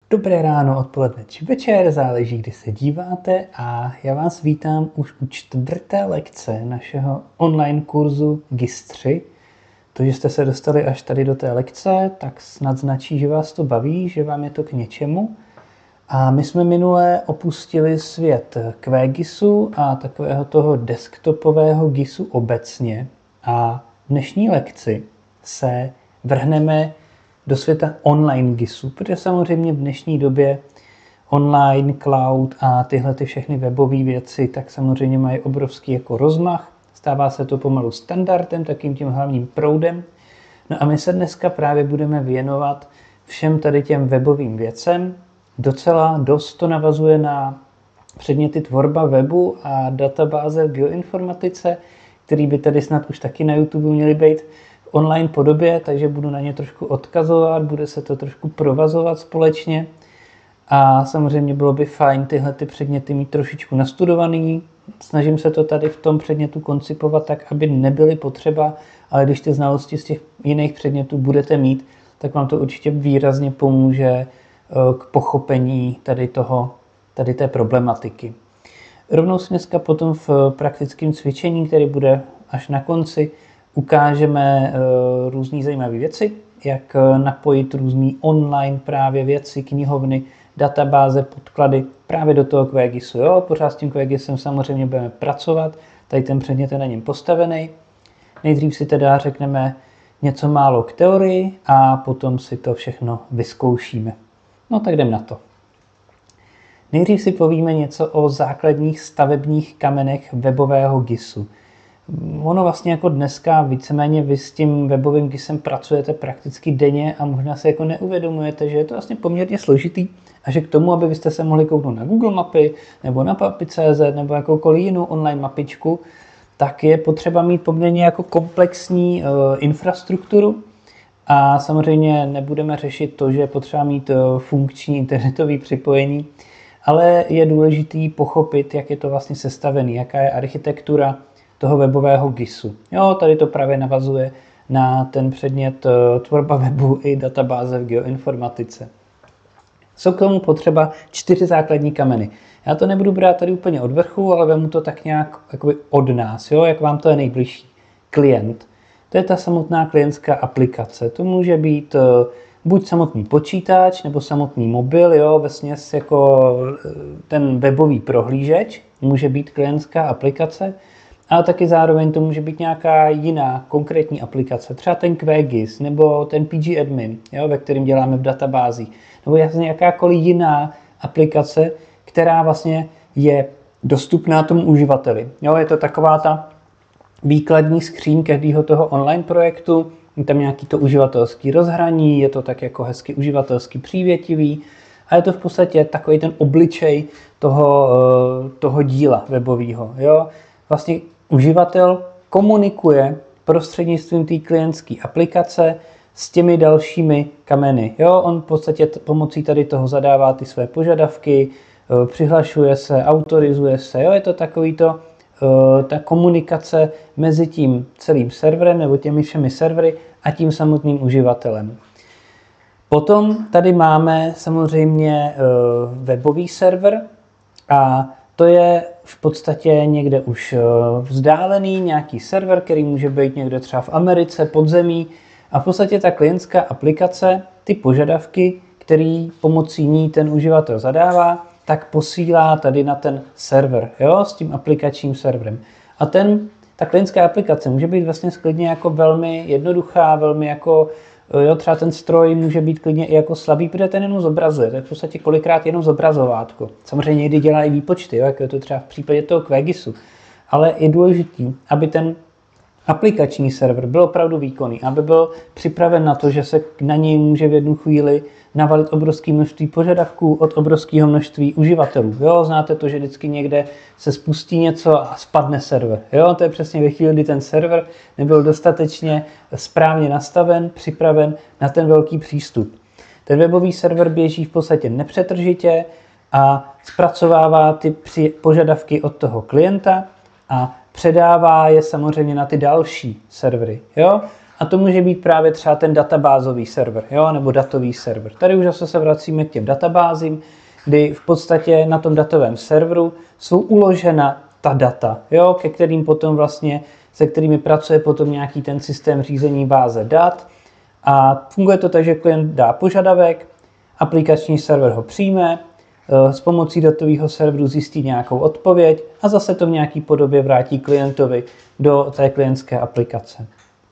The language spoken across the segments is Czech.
Dobré ráno, odpoledne či večer, záleží, kdy se díváte, a já vás vítám už u 4. lekce našeho online kurzu GIS 3. To, že jste se dostali až tady do té lekce, tak snad značí, že vás to baví, že vám je to k něčemu. A my jsme minule opustili svět QGISu a takového toho desktopového GISu obecně. A v dnešní lekci se vrhneme do světa online GISu, protože samozřejmě v dnešní době online, cloud a tyhle všechny webové věci tak samozřejmě mají obrovský jako rozmach. Stává se to pomalu standardem, takým tím hlavním proudem. No a my se dneska právě budeme věnovat všem tady těm webovým věcem. Docela dost to navazuje na předměty tvorba webu a databáze v geoinformatice, který by tady snad už taky na YouTube měly být v online podobě, takže budu na ně trošku odkazovat, bude se to trošku provazovat společně. A samozřejmě bylo by fajn tyhle ty předměty mít trošičku nastudovaný. Snažím se to tady v tom předmětu koncipovat tak, aby nebyly potřeba, ale když ty znalosti z těch jiných předmětů budete mít, tak vám to určitě výrazně pomůže k pochopení tady té problematiky. Rovnou si dneska potom v praktickém cvičení, který bude až na konci, ukážeme různé zajímavé věci, jak napojit různé online právě věci, knihovny, databáze, podklady právě do toho QGISu. Jo? Pořád s tím QGISem samozřejmě budeme pracovat, tady ten předmět je na něm postavený. Nejdřív si teda řekneme něco málo k teorii a potom si to všechno vyzkoušíme. No tak jdem na to. Nejdřív si povíme něco o základních stavebních kamenech webového GISu. Ono vlastně jako dneska víceméně vy s tím webovým GISem pracujete prakticky denně a možná si jako neuvědomujete, že je to vlastně poměrně složitý a že k tomu, aby byste se mohli kouknout na Google mapy nebo na mapy.cz nebo jakoukoliv jinou online mapičku, tak je potřeba mít poměrně jako komplexní infrastrukturu. A samozřejmě nebudeme řešit to, že je potřeba mít funkční internetové připojení, ale je důležitý pochopit, jak je to vlastně sestavený, jaká je architektura toho webového GISu. Jo, tady to právě navazuje na ten předmět tvorba webu i databáze v geoinformatice. Jsou k tomu potřeba 4 základní kameny. Já to nebudu brát tady úplně od vrchu, ale vemu to tak nějak jakoby od nás, jo, jak vám to je nejbližší. Klient. To je ta samotná klientská aplikace. To může být buď samotný počítač, nebo samotný mobil, jo, vesměs jako ten webový prohlížeč, může být klientská aplikace, ale taky zároveň to může být nějaká jiná konkrétní aplikace, třeba ten QGIS, nebo ten pgadmin, jo, ve kterém děláme v databázích, nebo jasně jakákoliv jiná aplikace, která vlastně je dostupná tomu uživateli. Jo, je to taková ta výkladní skříň každého toho online projektu, je tam nějaký to uživatelský rozhraní, je to tak jako hezky uživatelsky přívětivý a je to v podstatě takový ten obličej toho díla webového. Jo? Vlastně uživatel komunikuje prostřednictvím té klientské aplikace s těmi dalšími kameny. Jo? On v podstatě pomocí tady toho zadává ty své požadavky, přihlašuje se, autorizuje se. Jo? Je to takový to ta komunikace mezi tím celým serverem nebo těmi všemi servery a tím samotným uživatelem. Potom tady máme samozřejmě webový server a to je v podstatě někde už vzdálený nějaký server, který může být někde třeba v Americe, pod zemí a v podstatě ta klientská aplikace, ty požadavky, který pomocí ní ten uživatel zadává, tak posílá tady na ten server, jo, s tím aplikačním serverem. A ta klientská aplikace může být vlastně klidně jako velmi jednoduchá, velmi jako, jo, třeba ten stroj může být klidně i jako slabý, protože ten jenom zobrazuje, to je v podstatě kolikrát jenom zobrazovátko. Samozřejmě někdy dělá i výpočty, jo, jako je to třeba v případě toho QGISu, ale je důležitý, aby ten aplikační server byl opravdu výkonný, aby byl připraven na to, že se na něj může v jednu chvíli navalit obrovské množství požadavků od obrovského množství uživatelů. Jo, znáte to, že vždycky někde se spustí něco a spadne server. Jo, to je přesně ve chvíli, kdy ten server nebyl dostatečně správně nastaven, připraven na ten velký přístup. Ten webový server běží v podstatě nepřetržitě a zpracovává ty požadavky od toho klienta a předává je samozřejmě na ty další servery. Jo? A to může být právě třeba ten databázový server, jo, nebo datový server. Tady už zase se vracíme k těm databázím, kdy v podstatě na tom datovém serveru jsou uložena ta data, jo, ke kterým potom vlastně, se kterými pracuje potom nějaký ten systém řízení báze dat. A funguje to tak, že klient dá požadavek, aplikační server ho přijme, s pomocí datového serveru zjistí nějakou odpověď a zase to v nějaké podobě vrátí klientovi do té klientské aplikace.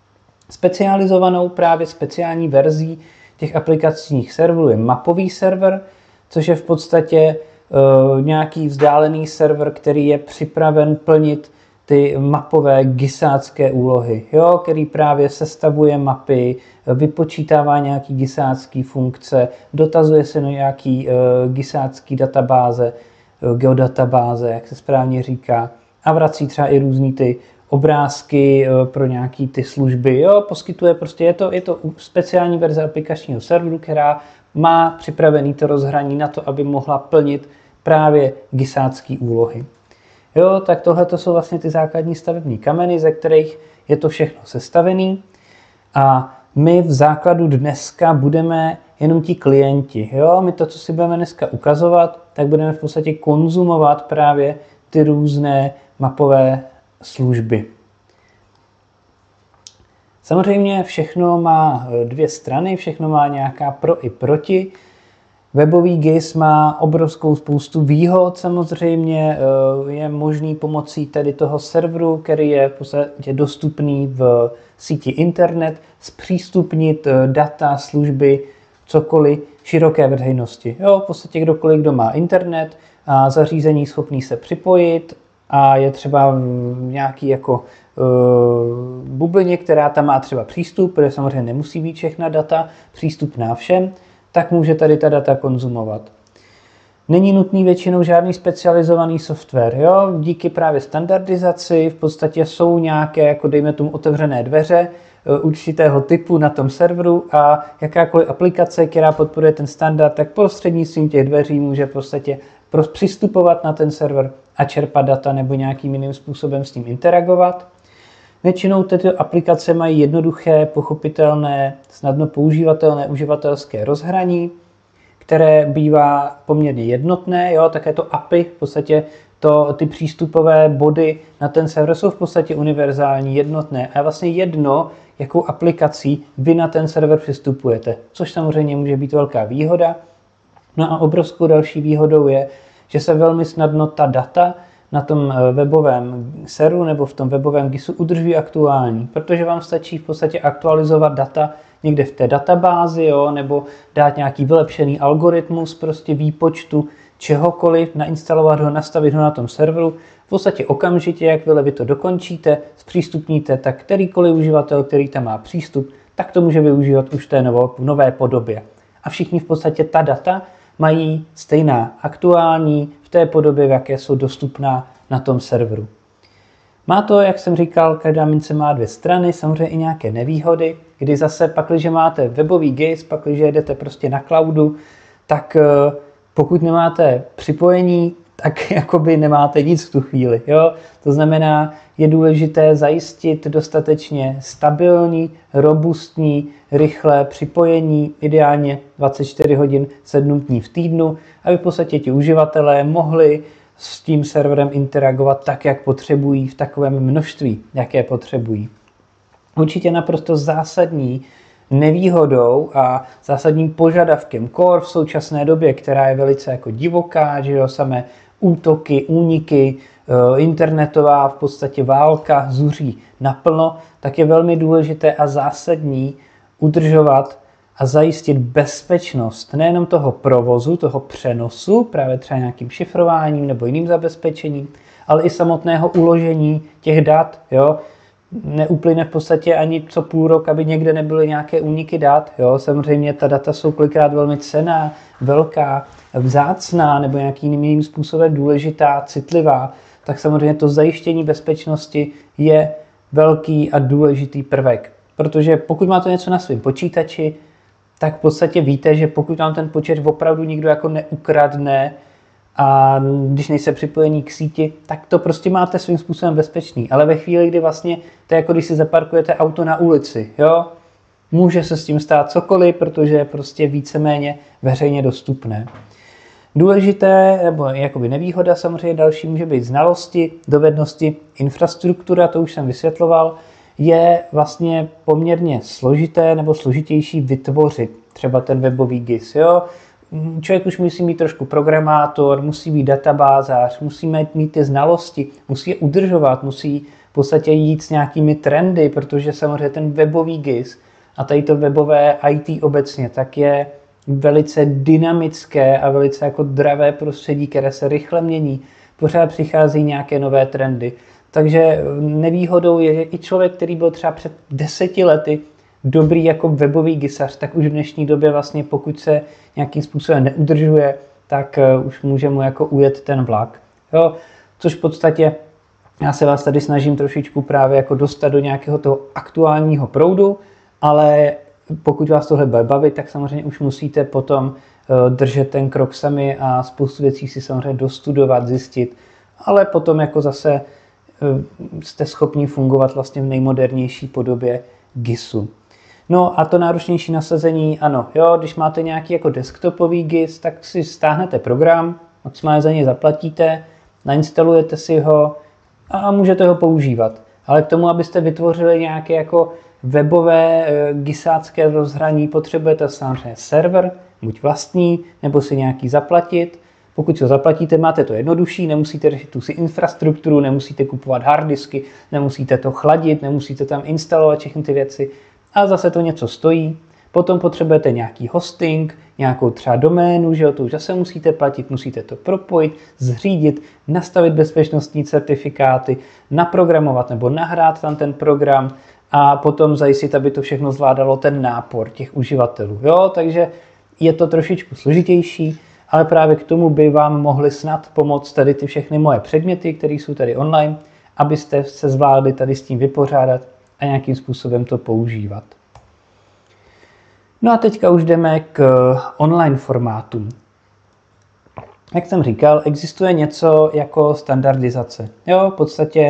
Speciální verzí těch aplikačních serverů je mapový server, což je v podstatě nějaký vzdálený server, který je připraven plnit ty mapové gisácké úlohy, jo, který právě sestavuje mapy, vypočítává nějaký gisácký funkce, dotazuje se na nějaký gisácký databáze, geodatabáze, jak se správně říká, a vrací třeba i různý ty obrázky pro nějaký ty služby, jo, poskytuje prostě, je to speciální verze aplikačního serveru, která má připravený to rozhraní na to, aby mohla plnit právě gisácké úlohy. Jo, tak tohle to jsou vlastně ty základní stavební kameny, ze kterých je to všechno sestavený. A my v základu dneska budeme jenom ti klienti. Jo? My to, co si budeme dneska ukazovat, tak budeme v podstatě konzumovat právě ty různé mapové služby. Samozřejmě všechno má dvě strany, všechno má nějaká pro i proti. Webový GIS má obrovskou spoustu výhod samozřejmě, je možný pomocí tedy toho serveru, který je v podstatě dostupný v síti internet, zpřístupnit data, služby, cokoliv široké veřejnosti. Jo, v podstatě kdokoliv, kdo má internet a zařízení schopný se připojit a je třeba v nějaký jako bublině, která tam má třeba přístup, protože samozřejmě nemusí být všechna data přístupná všem, tak může tady ta data konzumovat. Není nutný většinou žádný specializovaný software. Jo? Díky právě standardizaci v podstatě jsou nějaké, jako dejme tomu, otevřené dveře určitého typu na tom serveru a jakákoliv aplikace, která podporuje ten standard, tak prostřednictvím těch dveří může v podstatě přistupovat na ten server a čerpat data nebo nějakým jiným způsobem s ním interagovat. Většinou tyto aplikace mají jednoduché, pochopitelné, snadno používatelné uživatelské rozhraní, které bývá poměrně jednotné, jo, také to API, v podstatě ty přístupové body na ten server jsou v podstatě univerzální, jednotné a je vlastně jedno, jakou aplikací vy na ten server přistupujete, což samozřejmě může být velká výhoda. No a obrovskou další výhodou je, že se velmi snadno ta data na tom webovém serveru nebo v tom webovém GISu udržují aktuální, protože vám stačí v podstatě aktualizovat data někde v té databázi, jo, nebo dát nějaký vylepšený algoritmus prostě výpočtu čehokoliv, nainstalovat ho, nastavit ho na tom serveru. V podstatě okamžitě, jakmile vy to dokončíte, zpřístupníte, tak kterýkoliv uživatel, který tam má přístup, tak to může využívat už v té nové podobě. A všichni v podstatě ta data mají stejná, aktuální, v té podobě, v jaké jsou dostupná na tom serveru. Má to, jak jsem říkal, každá mince má dvě strany, samozřejmě i nějaké nevýhody, kdy zase pakliže máte webový GIS, pakliže jedete prostě na cloudu, tak pokud nemáte připojení, tak jakoby nemáte nic v tu chvíli. Jo? To znamená, je důležité zajistit dostatečně stabilní, robustní, rychlé připojení, ideálně 24 hodin 7 dní v týdnu, aby v podstatě ti uživatelé mohli s tím serverem interagovat tak, jak potřebují, v takovém množství, jaké potřebují. Určitě naprosto zásadní nevýhodou a zásadním požadavkem core v současné době, která je velice jako divoká, že jo, samé útoky, úniky, internetová v podstatě válka zuří naplno, tak je velmi důležité a zásadní udržovat a zajistit bezpečnost nejenom toho provozu, toho přenosu, právě třeba nějakým šifrováním nebo jiným zabezpečením, ale i samotného uložení těch dat. Jo? Neuplyne v podstatě ani co půl rok, aby někde nebyly nějaké úniky dat. Jo? Samozřejmě ta data jsou kolikrát velmi cenná, velká, vzácná nebo nějakým jiným způsobem důležitá, citlivá, tak samozřejmě to zajištění bezpečnosti je velký a důležitý prvek. Protože pokud máte něco na svém počítači, tak v podstatě víte, že pokud vám ten počítač opravdu nikdo jako neukradne a když nejste připojení k síti, tak to prostě máte svým způsobem bezpečný. Ale ve chvíli, kdy vlastně to je jako když si zaparkujete auto na ulici, jo, může se s tím stát cokoliv, protože je prostě víceméně veřejně dostupné. Důležité, nebo jakoby nevýhoda samozřejmě další může být znalosti, dovednosti, infrastruktura, to už jsem vysvětloval, je vlastně poměrně složité nebo složitější vytvořit třeba ten webový GIS. Jo? Člověk už musí mít trošku programátor, musí být databázář, musí mít ty znalosti, musí je udržovat, musí v podstatě jít s nějakými trendy, protože samozřejmě ten webový GIS a tady to webové IT obecně, tak je velice dynamické a velice jako dravé prostředí, které se rychle mění. Pořád přichází nějaké nové trendy. Takže nevýhodou je, že i člověk, který byl třeba před 10 lety dobrý jako webový gisař, tak už v dnešní době vlastně pokud se nějakým způsobem neudržuje, tak už může mu jako ujet ten vlak. Jo? Což v podstatě já se vás tady snažím trošičku právě jako dostat do nějakého toho aktuálního proudu, ale pokud vás tohle bude bavit, tak samozřejmě už musíte potom držet ten krok sami a spoustu věcí si samozřejmě dostudovat, zjistit, ale potom jako zase jste schopni fungovat vlastně v nejmodernější podobě GISu. No a to náročnější nasazení, ano, jo, když máte nějaký jako desktopový GIS, tak si stáhnete program, maximálně za něj zaplatíte, nainstalujete si ho a můžete ho používat. Ale k tomu, abyste vytvořili nějaké jako webové gisácké rozhraní, potřebujete samozřejmě server, buď vlastní, nebo si nějaký zaplatit. Pokud si ho zaplatíte, máte to jednodušší, nemusíte řešit tu si infrastrukturu, nemusíte kupovat harddisky, nemusíte to chladit, nemusíte tam instalovat všechny ty věci. A zase to něco stojí. Potom potřebujete nějaký hosting, nějakou třeba doménu, že jo, to už zase musíte platit, musíte to propojit, zřídit, nastavit bezpečnostní certifikáty, naprogramovat nebo nahrát tam ten program a potom zajistit, aby to všechno zvládalo ten nápor těch uživatelů. Jo, takže je to trošičku složitější, ale právě k tomu by vám mohly snad pomoct tady ty všechny moje předměty, které jsou tady online, abyste se zvládli tady s tím vypořádat a nějakým způsobem to používat. No a teďka už jdeme k online formátům. Jak jsem říkal, existuje něco jako standardizace. Jo, v podstatě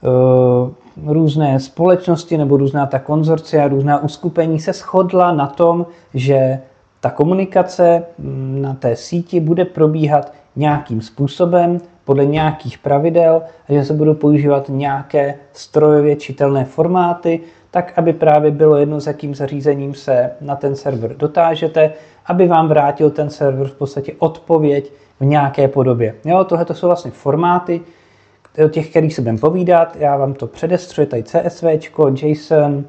různé společnosti nebo různá ta konzorcia, různá uskupení se shodla na tom, že ta komunikace na té síti bude probíhat nějakým způsobem, podle nějakých pravidel, a že se budou používat nějaké strojově čitelné formáty, tak aby právě bylo jedno, s jakým zařízením se na ten server dotážete, aby vám vrátil ten server v podstatě odpověď v nějaké podobě. Jo, tohle to jsou vlastně formáty, o těch, kterých se budeme povídat. Já vám to předestřuji, tady CSV, JSON,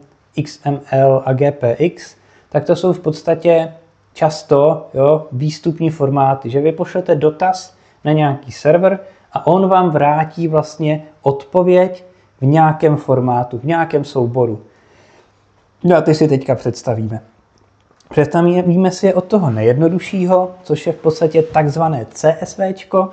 XML a GPX, tak to jsou v podstatě často výstupní formáty, že vy pošlete dotaz na nějaký server a on vám vrátí vlastně odpověď v nějakém formátu, v nějakém souboru. No a ty si teďka představíme. Představíme si je od toho nejjednoduššího, což je v podstatě takzvané CSVčko.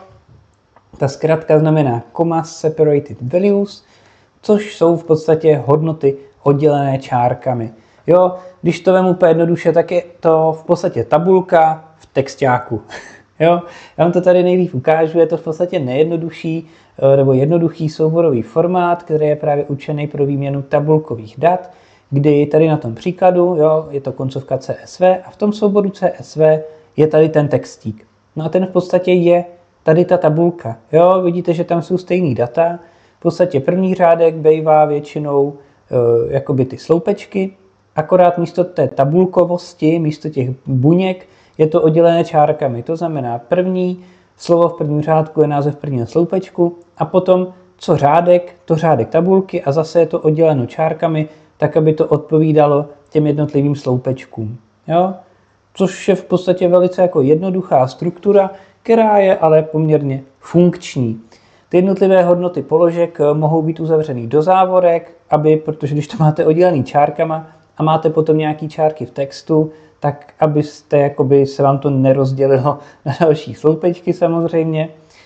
Ta zkratka znamená Comma Separated Values, což jsou v podstatě hodnoty oddělené čárkami. Jo, když to vemu úplně jednoduše, tak je to v podstatě tabulka v texťáku. Jo, já vám to tady nejlíp ukážu, je to v podstatě nejjednodušší nebo jednoduchý souborový formát, který je právě určený pro výměnu tabulkových dat, kdy tady na tom příkladu, jo, je to koncovka CSV a v tom souboru CSV je tady ten textík. No a ten v podstatě je tady ta tabulka. Jo, vidíte, že tam jsou stejný data. V podstatě první řádek bývá většinou jakoby ty sloupečky, akorát místo té tabulkovosti, místo těch buněk, je to oddělené čárkami. To znamená, první slovo v prvním řádku je název prvního sloupečku a potom co řádek, to řádek tabulky a zase je to odděleno čárkami, tak aby to odpovídalo těm jednotlivým sloupečkům. Jo? Což je v podstatě velice jako jednoduchá struktura, která je ale poměrně funkční. Ty jednotlivé hodnoty položek mohou být uzavřeny do závorek, protože když to máte oddělený čárkama a máte potom nějaký čárky v textu, tak abyste se vám to nerozdělilo na další sloupečky samozřejmě.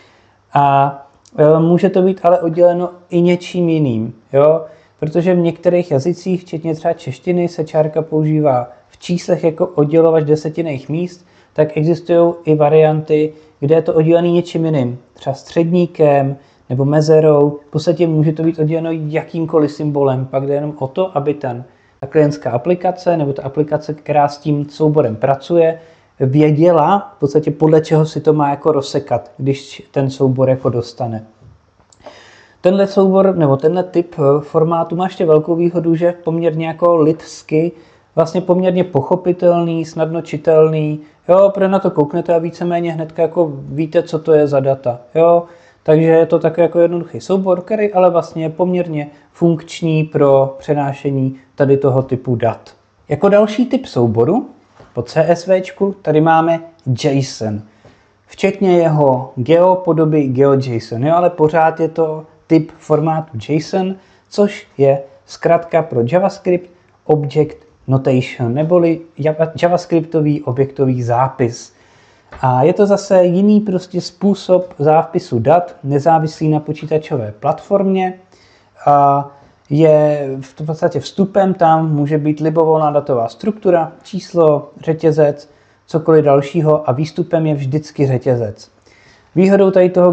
A může to být ale odděleno i něčím jiným, jo? Protože v některých jazycích, včetně třeba češtiny, se čárka používá v číslech jako oddělovač desetinných míst, tak existují i varianty, kde je to oddělené něčím jiným, třeba středníkem nebo mezerou. V podstatě může to být odděleno jakýmkoliv symbolem, pak jde jenom o to, aby ta klientská aplikace nebo ta aplikace, která s tím souborem pracuje, věděla v podstatě podle čeho si to má jako rozsekat, když ten soubor jako dostane. Tenhle soubor nebo tenhle typ formátu má ještě velkou výhodu, že poměrně jako lidsky, vlastně poměrně pochopitelný, snadno čitelný, jo, protože na to kouknete a víceméně hnedka jako víte, co to je za data, jo. Takže je to takový jako jednoduchý soubor, který ale vlastně je poměrně funkční pro přenášení tady toho typu dat. Jako další typ souboru po CSVčku tady máme JSON, včetně jeho geopodoby GeoJSON, jo, ale pořád je to typ formátu JSON, což je zkratka pro JavaScript Object Notation, neboli javascriptový objektový zápis. A je to zase jiný prostě způsob zápisu dat, nezávislý na počítačové platformě. A je v podstatě vstupem tam může být libovolná datová struktura, číslo, řetězec, cokoliv dalšího a výstupem je vždycky řetězec. Výhodou tady toho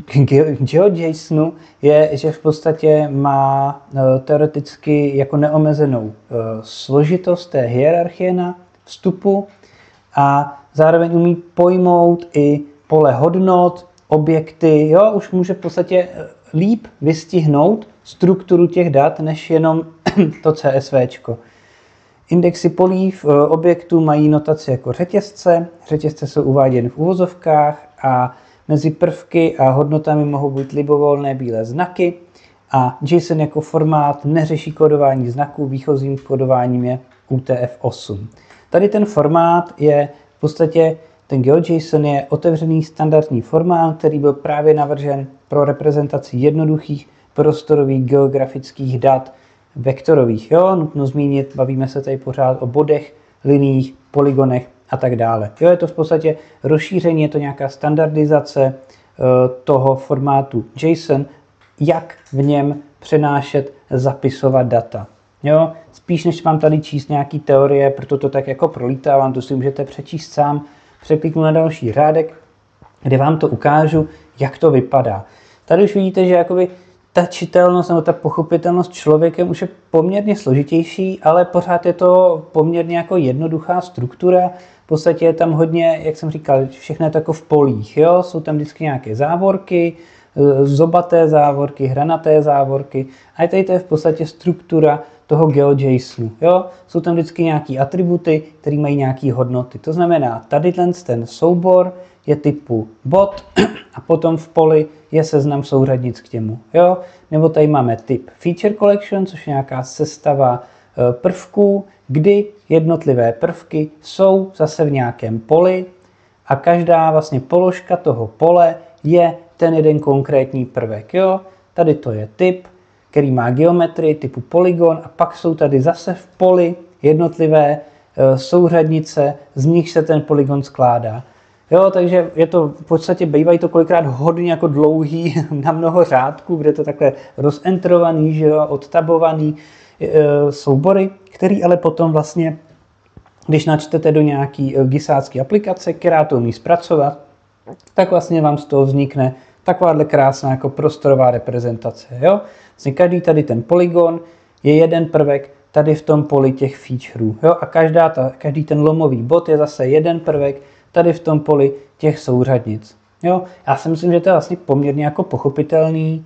GeoJSONu je, že v podstatě má teoreticky jako neomezenou složitost té hierarchie na vstupu a zároveň umí pojmout i pole hodnot, objekty, jo, už může v podstatě líp vystihnout strukturu těch dat, než jenom to CSVčko. Indexy polí objektů mají notaci jako řetězce, řetězce jsou uváděny v uvozovkách a mezi prvky a hodnotami mohou být libovolné bílé znaky a JSON jako formát neřeší kódování znaků, výchozím kódováním je UTF-8. Tady ten formát je v podstatě, ten GeoJSON je otevřený standardní formát, který byl právě navržen pro reprezentaci jednoduchých prostorových geografických dat vektorových. Jo, nutno zmínit, bavíme se tady pořád o bodech, liniích, polygonech a tak dále. Jo, je to v podstatě rozšíření, je to nějaká standardizace toho formátu JSON, jak v něm přenášet, zapisovat data. Jo, spíš než vám tady číst nějaký teorie, proto to tak jako prolítávám, to si můžete přečíst sám, překliknu na další řádek, kde vám to ukážu, jak to vypadá. Tady už vidíte, že jakoby ta čitelnost nebo ta pochopitelnost člověkem už je poměrně složitější, ale pořád je to poměrně jako jednoduchá struktura. V podstatě je tam hodně, jak jsem říkal, všechno je to jako v polích. Jo? Jsou tam vždycky nějaké závorky, zobaté závorky, hranaté závorky a tady to je v podstatě struktura toho GeoJSONu. Jo? Jsou tam vždycky nějaké atributy, které mají nějaké hodnoty. To znamená, tady ten soubor je typu bod a potom v poli je seznam souřadnic k němu. Jo? Nebo tady máme typ Feature Collection, což je nějaká sestava prvků, kdy jednotlivé prvky jsou zase v nějakém poli a každá vlastně položka toho pole je ten jeden konkrétní prvek. Jo? Tady to je typ, který má geometrii typu polygon a pak jsou tady zase v poli jednotlivé souřadnice, z nich se ten polygon skládá. Jo, takže je to v podstatě bývají to kolikrát hodně jako dlouhý na mnoho řádků, kde je to takhle rozentrovaný, že jo, odtabovaný soubory, který ale potom vlastně, když načtete do nějaký gisácké aplikace, která to umí zpracovat, tak vlastně vám z toho vznikne takováhle krásná jako prostorová reprezentace. Jo? Vlastně každý tady ten polygon je jeden prvek tady v tom poli těch featureů. Jo? A každý ten lomový bod je zase jeden prvek tady v tom poli těch souřadnic. Jo? Já si myslím, že to je vlastně poměrně jako pochopitelný.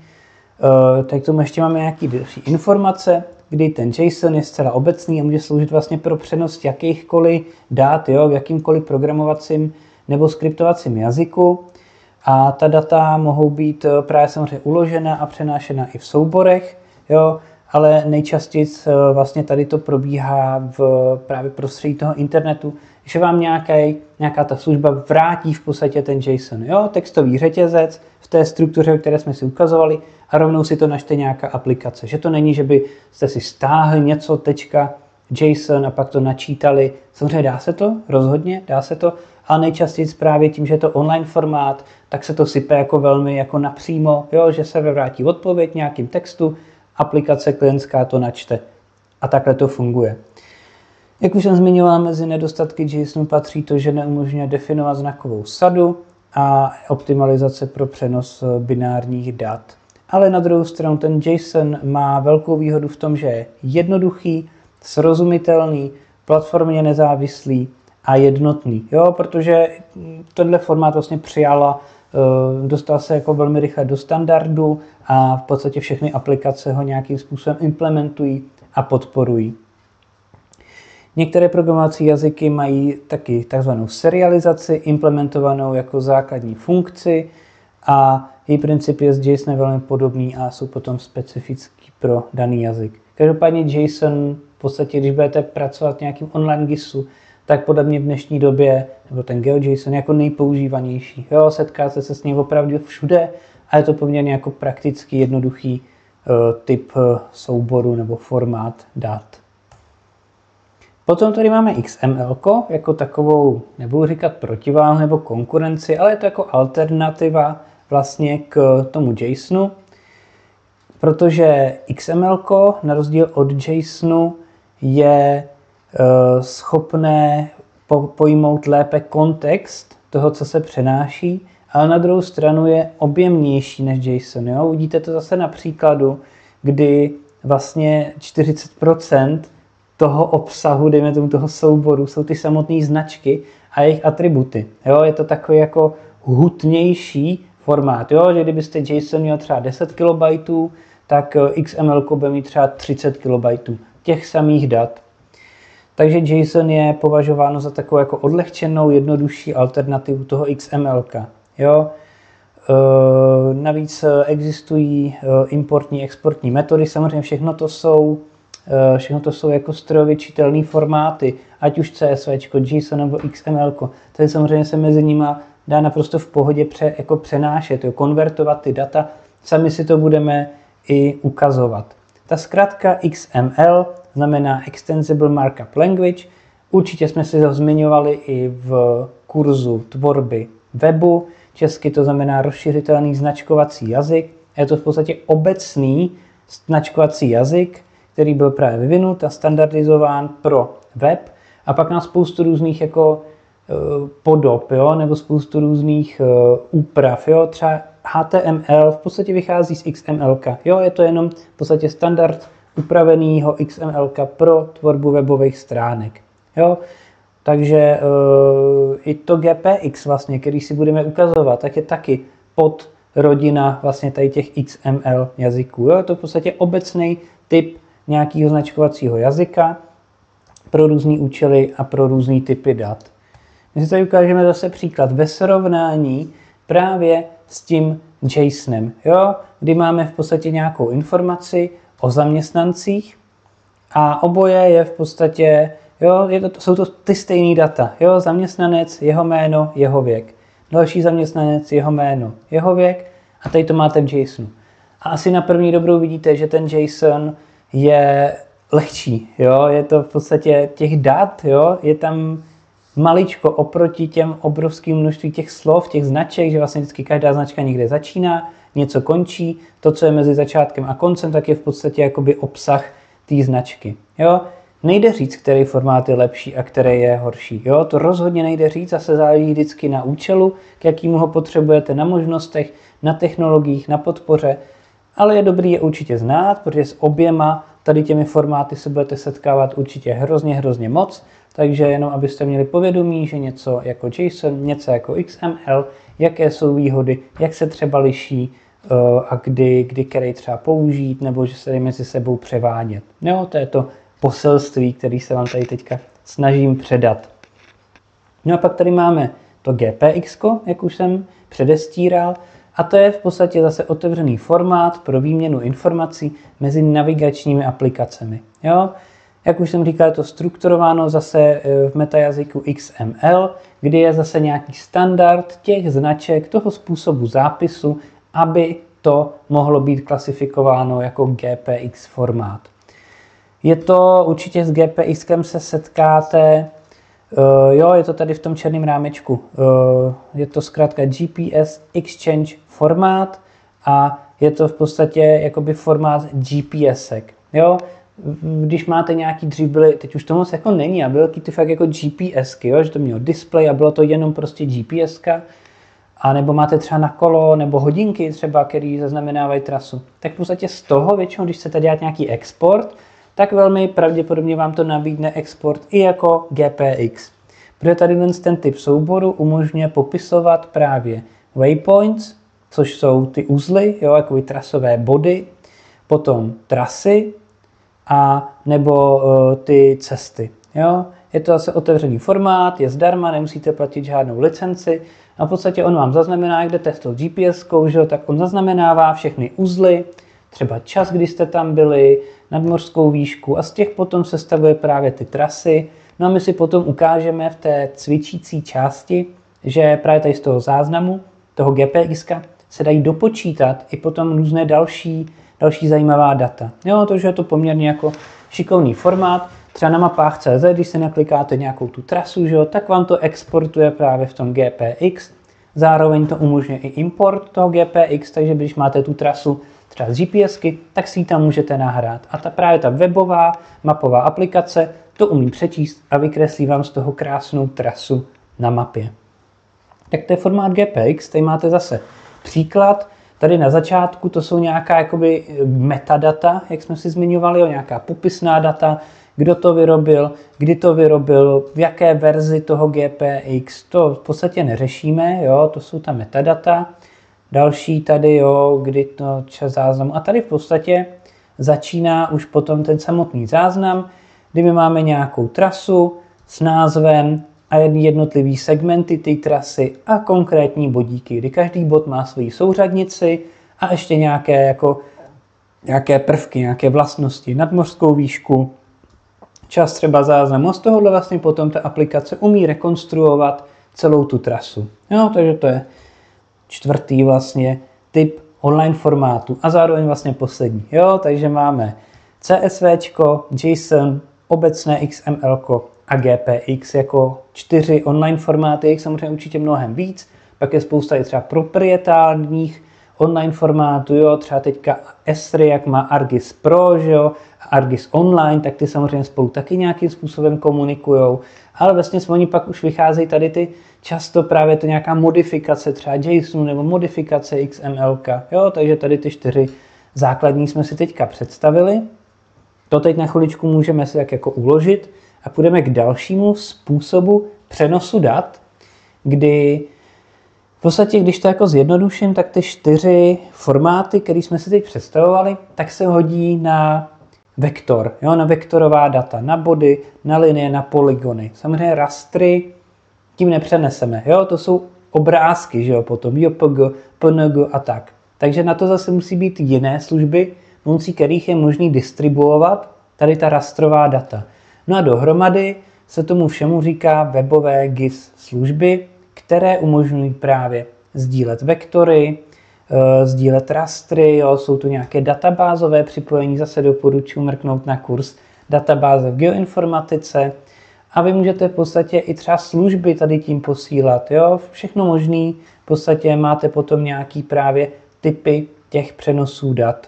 Tak tomu ještě máme nějaké další informace, kdy ten JSON je zcela obecný a může sloužit vlastně pro přenos jakýchkoliv dat, jo, v jakýmkoliv programovacím nebo skriptovacím jazyku. A ta data mohou být právě samozřejmě uložena a přenášena i v souborech, jo, ale nejčastěji vlastně tady to probíhá v právě prostředí toho internetu, že vám nějaká ta služba vrátí v podstatě ten JSON, jo, textový řetězec v té struktuře, o které jsme si ukazovali a rovnou si to načte nějaká aplikace. Že to není, že byste si stáhli něco .json a pak to načítali. Samozřejmě dá se to, rozhodně dá se to, ale nejčastěji právě tím, že je to online formát, tak se to sype jako velmi jako napřímo, jo, že se vrátí odpověď nějakým textu, aplikace klientská to načte a takhle to funguje. Jak už jsem zmiňoval, mezi nedostatky JSONu patří to, že neumožňuje definovat znakovou sadu, a optimalizace pro přenos binárních dat. Ale na druhou stranu ten JSON má velkou výhodu v tom, že je jednoduchý, srozumitelný, platformně nezávislý a jednotný. Jo, protože tenhle formát vlastně přijala, dostal se jako velmi rychle do standardu a v podstatě všechny aplikace ho nějakým způsobem implementují a podporují. Některé programovací jazyky mají taky takzvanou serializaci implementovanou jako základní funkci a její princip je s JSON velmi podobný a jsou potom specifický pro daný jazyk. Každopádně JSON v podstatě, když budete pracovat v nějakým online GISu, tak podle mě v dnešní době, nebo ten GeoJSON jako nejpoužívanější. Jo, setkáte se s ním opravdu všude a je to poměrně jako praktický, jednoduchý typ souboru nebo formát dat. Potom tady máme XML jako takovou, nebudu říkat protiváhu nebo konkurenci, ale je to jako alternativa vlastně k tomu JSONu, protože XML na rozdíl od JSONu je schopné pojmout lépe kontext toho, co se přenáší, ale na druhou stranu je objemnější než JSON. Jo? Uvidíte to zase na příkladu, kdy vlastně 40% toho obsahu, dejme tomu toho souboru, jsou ty samotné značky a jejich atributy. Jo? Je to takový jako hutnější formát. Jo? Že kdybyste JSON měl třeba 10 KB, tak XML bude mít třeba 30 KB těch samých dat. Takže JSON je považováno za takovou jako odlehčenou, jednodušší alternativu toho XML. Jo? Navíc existují importní, exportní metody, samozřejmě všechno to jsou jako strojově čitelné formáty, ať už CSV, JSON nebo XML. Tady samozřejmě se mezi nimi dá naprosto v pohodě přenášet, jo? Konvertovat ty data, sami si to budeme i ukazovat. Ta zkratka XML znamená Extensible Markup Language. Určitě jsme si ho zmiňovali i v kurzu tvorby webu. Česky to znamená rozšiřitelný značkovací jazyk. Je to v podstatě obecný značkovací jazyk, který byl právě vyvinut a standardizován pro web. A pak má spoustu různých jako podob, jo? Nebo spoustu různých úprav. Jo? Třeba HTML v podstatě vychází z XML. Jo? Je to jenom v podstatě standard upravenýho XML pro tvorbu webových stránek. Jo? Takže i to GPX, vlastně, který si budeme ukazovat, tak je taky podrodina vlastně tady těch XML jazyků. Jo? Je to v podstatě obecný typ nějakého značkovacího jazyka pro různé účely a pro různé typy dat. My si tady ukážeme zase příklad ve srovnání právě s tím JSONem, jo? Kdy máme v podstatě nějakou informaci o zaměstnancích a oboje je v podstatě, jo, jsou to ty stejné data. Jo? Zaměstnanec, jeho jméno, jeho věk. Další zaměstnanec, jeho jméno, jeho věk a tady to máte v JSONu. A asi na první dobrou vidíte, že ten JSON je lehčí. Jo? Je to v podstatě těch dat, jo? Je tam maličko oproti těm obrovským množství těch slov, těch značek, že vlastně vždycky každá značka někde začíná, něco končí, to, co je mezi začátkem a koncem, tak je v podstatě jakoby obsah té značky. Jo? Nejde říct, který formát je lepší a který je horší. Jo? To rozhodně nejde říct, zase záleží vždycky na účelu, k jakému ho potřebujete, na možnostech, na technologiích, na podpoře, ale je dobrý je určitě znát, protože s oběma tady těmi formáty se budete setkávat určitě hrozně moc, takže jenom abyste měli povědomí, že něco jako JSON, něco jako XML, jaké jsou výhody, jak se třeba liší a kdy který třeba použít, nebo že se mezi sebou převádět. Jo, to je to poselství, který se vám tady teďka snažím předat. No a pak tady máme to GPX, jak už jsem předestíral, a to je v podstatě zase otevřený formát pro výměnu informací mezi navigačními aplikacemi. Jo? Jak už jsem říkal, je to strukturováno zase v metajazyku XML, kdy je zase nějaký standard těch značek, toho způsobu zápisu, aby to mohlo být klasifikováno jako GPX formát. Je to určitě s GPXkem se setkáte, jo, je to tady v tom černém rámečku. Je to zkrátka GPS Exchange formát a je to v podstatě jakoby formát GPSek. Jo? Když máte nějaký, dřív byly, teď už to moc jako není, a byly ty fakt jako GPSky, jo? Že to mělo display a bylo to jenom prostě GPSka. a nebo máte třeba na kolo nebo hodinky třeba, které zaznamenávají trasu, tak v podstatě z toho většinou, když chcete dělat nějaký export, tak velmi pravděpodobně vám to nabídne export i jako GPX. Protože tady ten typ souboru umožňuje popisovat právě waypoints, což jsou ty uzly, jo, jako trasové body, potom trasy a nebo ty cesty. Jo. Je to zase otevřený formát, je zdarma, nemusíte platit žádnou licenci a v podstatě on vám zaznamená, jak jdete s tou GPS-kou, že jo, tak on zaznamenává všechny uzly, třeba čas, kdy jste tam byli, nadmořskou výšku a z těch potom sestavuje právě ty trasy. No a my si potom ukážeme v té cvičící části, že právě tady z toho záznamu, toho GPX, se dají dopočítat i potom různé další zajímavá data. Jo, takže je to poměrně jako šikovný formát. Třeba na mapách CZ, když se naklikáte nějakou tu trasu, že jo, tak vám to exportuje právě v tom GPX. Zároveň to umožňuje i import toho GPX, takže když máte tu trasu třeba z GPSky, tak si ji tam můžete nahrát. A právě ta webová mapová aplikace to umí přečíst a vykreslí vám z toho krásnou trasu na mapě. Tak to je formát GPX, tady máte zase příklad. Tady na začátku to jsou nějaká jakoby metadata, jak jsme si zmiňovali, nějaká popisná data, kdo to vyrobil, kdy to vyrobil, v jaké verzi toho GPX, to v podstatě neřešíme, jo, to jsou ta metadata. Další tady, jo, kdy to čas záznamu. A tady v podstatě začíná už potom ten samotný záznam, kdy my máme nějakou trasu s názvem a jednotlivý segmenty té trasy a konkrétní bodíky, kdy každý bod má svoji souřadnici a ještě nějaké prvky, nějaké vlastnosti, nadmořskou výšku, čas třeba záznamu. A z tohohle vlastně potom ta aplikace umí rekonstruovat celou tu trasu. Jo, takže to je čtvrtý vlastně typ online formátu a zároveň vlastně poslední. Jo, takže máme CSV, JSON, obecné XML a GPX jako 4 online formáty, jich samozřejmě určitě mnohem víc. Pak je spousta i třeba proprietárních online formátů, jo, třeba teďka Esri, jak má Argis Pro, že jo, a Argis Online, tak ty samozřejmě spolu taky nějakým způsobem komunikujou, ale vlastně oni pak už vycházejí tady ty často právě to nějaká modifikace třeba JSON nebo modifikace XML, jo, takže tady ty 4 základní jsme si teďka představili. To teď na chviličku můžeme si tak jako uložit a půjdeme k dalšímu způsobu přenosu dat, kdy v podstatě, když to jako zjednoduším, tak ty 4 formáty, které jsme si teď představovali, tak se hodí na vektor, jo, na vektorová data, na body, na linie, na polygony. Samozřejmě rastry tím nepřeneseme, jo, to jsou obrázky, že jo, potom JPG, PNG a tak. Takže na to zase musí být jiné služby, pomocí kterých je možný distribuovat tady ta rastrová data. No a dohromady se tomu všemu říká webové GIS služby, které umožňují právě sdílet vektory, sdílet rastry, jo, jsou tu nějaké databázové připojení, zase doporučuji mrknout na kurz databáze v geoinformatice a vy můžete v podstatě i třeba služby tady tím posílat, jo, všechno možný, v podstatě máte potom nějaký právě typy těch přenosů dat.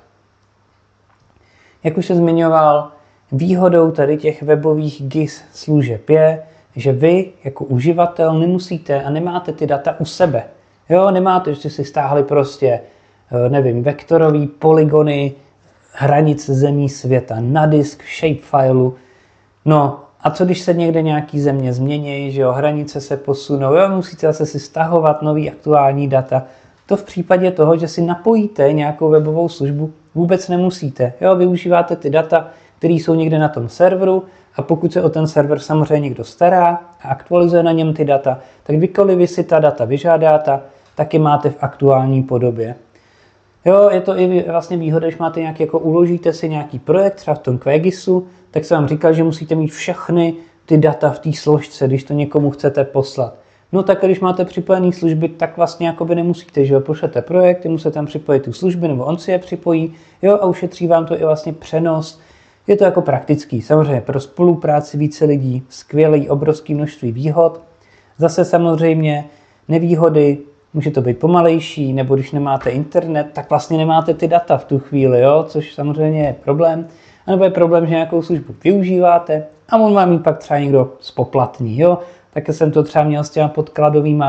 Jak už jsem zmiňoval, výhodou tady těch webových GIS služeb je, že vy jako uživatel nemusíte a nemáte ty data u sebe. Jo, nemáte, že jste si stáhli prostě, nevím, vektorový polygony, hranice zemí světa na disk, shapefileu. No a co když se někde nějaký země změní, že jo, hranice se posunou, jo, musíte zase si stahovat nový aktuální data. To v případě toho, že si napojíte nějakou webovou službu, vůbec nemusíte. Jo, využíváte ty data, které jsou někde na tom serveru a pokud se o ten server samozřejmě někdo stará a aktualizuje na něm ty data, tak kdykoliv vy si ta data vyžádáte, tak je máte v aktuální podobě. Jo, je to i vlastně výhoda, když máte nějaký, jako uložíte si nějaký projekt, třeba v tom QGISu, tak jsem vám říkal, že musíte mít všechny ty data v té složce, když to někomu chcete poslat. No tak když máte připojené služby, tak vlastně jakoby nemusíte, že jo, pošlete projekt, musíte tam připojit tu služby, nebo on si je připojí, jo, a ušetří vám to i vlastně přenos. Je to jako praktický, samozřejmě pro spolupráci více lidí, skvělý, obrovský množství výhod. Zase samozřejmě nevýhody, může to být pomalejší, nebo když nemáte internet, tak vlastně nemáte ty data v tu chvíli, jo, což samozřejmě je problém. A nebo je problém, že nějakou službu využíváte a on vám ji pak třeba někdo spoplatní, jo. Tak jsem to třeba měl s těma podkladovýma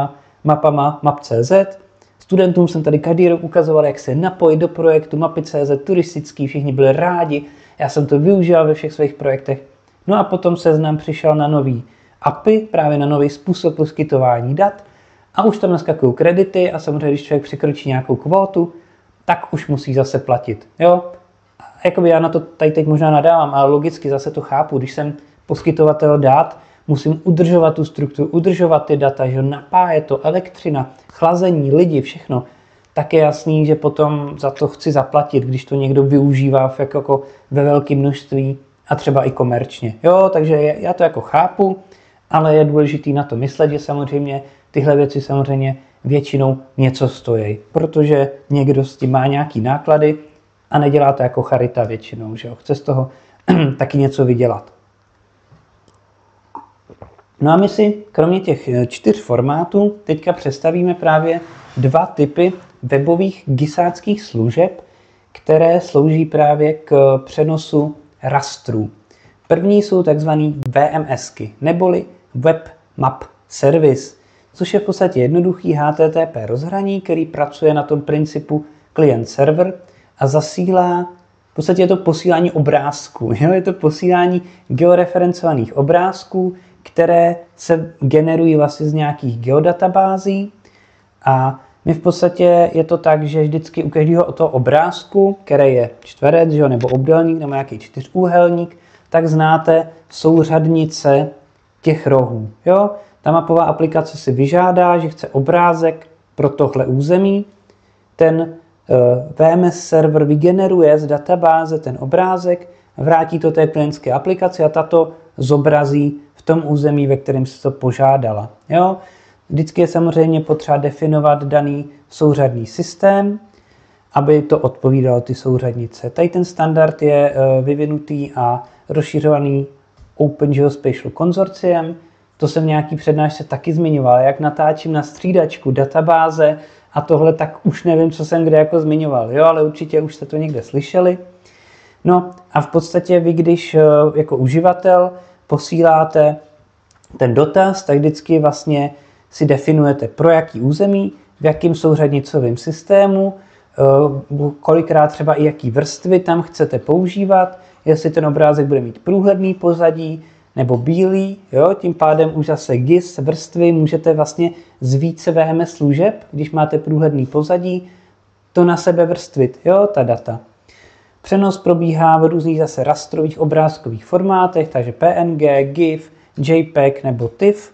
mapama map.cz. Studentům jsem tady každý rok ukazoval, jak se napojit do projektu mapy.cz, turistický, všichni byli rádi, já jsem to využíval ve všech svých projektech. No a potom Seznam přišel na nový API, právě na nový způsob poskytování dat a už tam naskakují kredity a samozřejmě, když člověk překročí nějakou kvótu, tak už musí zase platit. Jo? Jakoby já na to tady teď možná nadávám, ale logicky zase to chápu, když jsem poskytovatel dat, musím udržovat tu strukturu, udržovat ty data, že napájet to, elektřina, chlazení, lidi, všechno, tak je jasný, že potom za to chci zaplatit, když to někdo využívá jako ve velkém množství a třeba i komerčně. Jo, takže já to jako chápu, ale je důležité na to myslet, že samozřejmě tyhle věci samozřejmě většinou něco stojí, protože někdo s tím má nějaký náklady a nedělá to jako charita většinou, že jo, chce z toho taky něco vydělat. No a my si kromě těch 4 formátů teďka představíme právě 2 typy webových gisáckých služeb, které slouží právě k přenosu rastrů. První jsou takzvané VMSky, neboli Web Map Service, což je v podstatě jednoduchý HTTP rozhraní, který pracuje na tom principu client-server a zasílá, v podstatě je to posílání obrázků, je to posílání georeferencovaných obrázků, které se generují vlastně z nějakých geodatabází a my v podstatě je to tak, že vždycky u každého toho obrázku, který je čtverec, že, nebo obdélník, nebo nějaký čtyřúhelník, tak znáte souřadnice těch rohů. Jo? Ta mapová aplikace si vyžádá, že chce obrázek pro tohle území. Ten VMS server vygeneruje z databáze ten obrázek, vrátí to té klientské aplikaci a tato zobrazí v tom území, ve kterém se to požádala. Jo? Vždycky je samozřejmě potřeba definovat daný souřadný systém, aby to odpovídalo ty souřadnice. Tady ten standard je vyvinutý a rozšiřovaný Open Geospatial konzorciem. To jsem v nějaký přednášce taky zmiňoval, jak natáčím na střídačku databáze a tohle, tak už nevím, co jsem kde jako zmiňoval, jo, ale určitě už jste to někde slyšeli. No a v podstatě vy, když jako uživatel posíláte ten dotaz, tak vždycky vlastně si definujete, pro jaký území, v jakém souřadnicovém systému, kolikrát třeba i jaký vrstvy tam chcete používat, jestli ten obrázek bude mít průhledný pozadí nebo bílý, jo? Tím pádem už zase GIS, vrstvy, můžete vlastně z více VMS služeb, když máte průhledný pozadí, to na sebe vrstvit, jo? Ta data. Přenos probíhá v různých zase rastrových obrázkových formátech, takže PNG, GIF, JPEG nebo TIFF.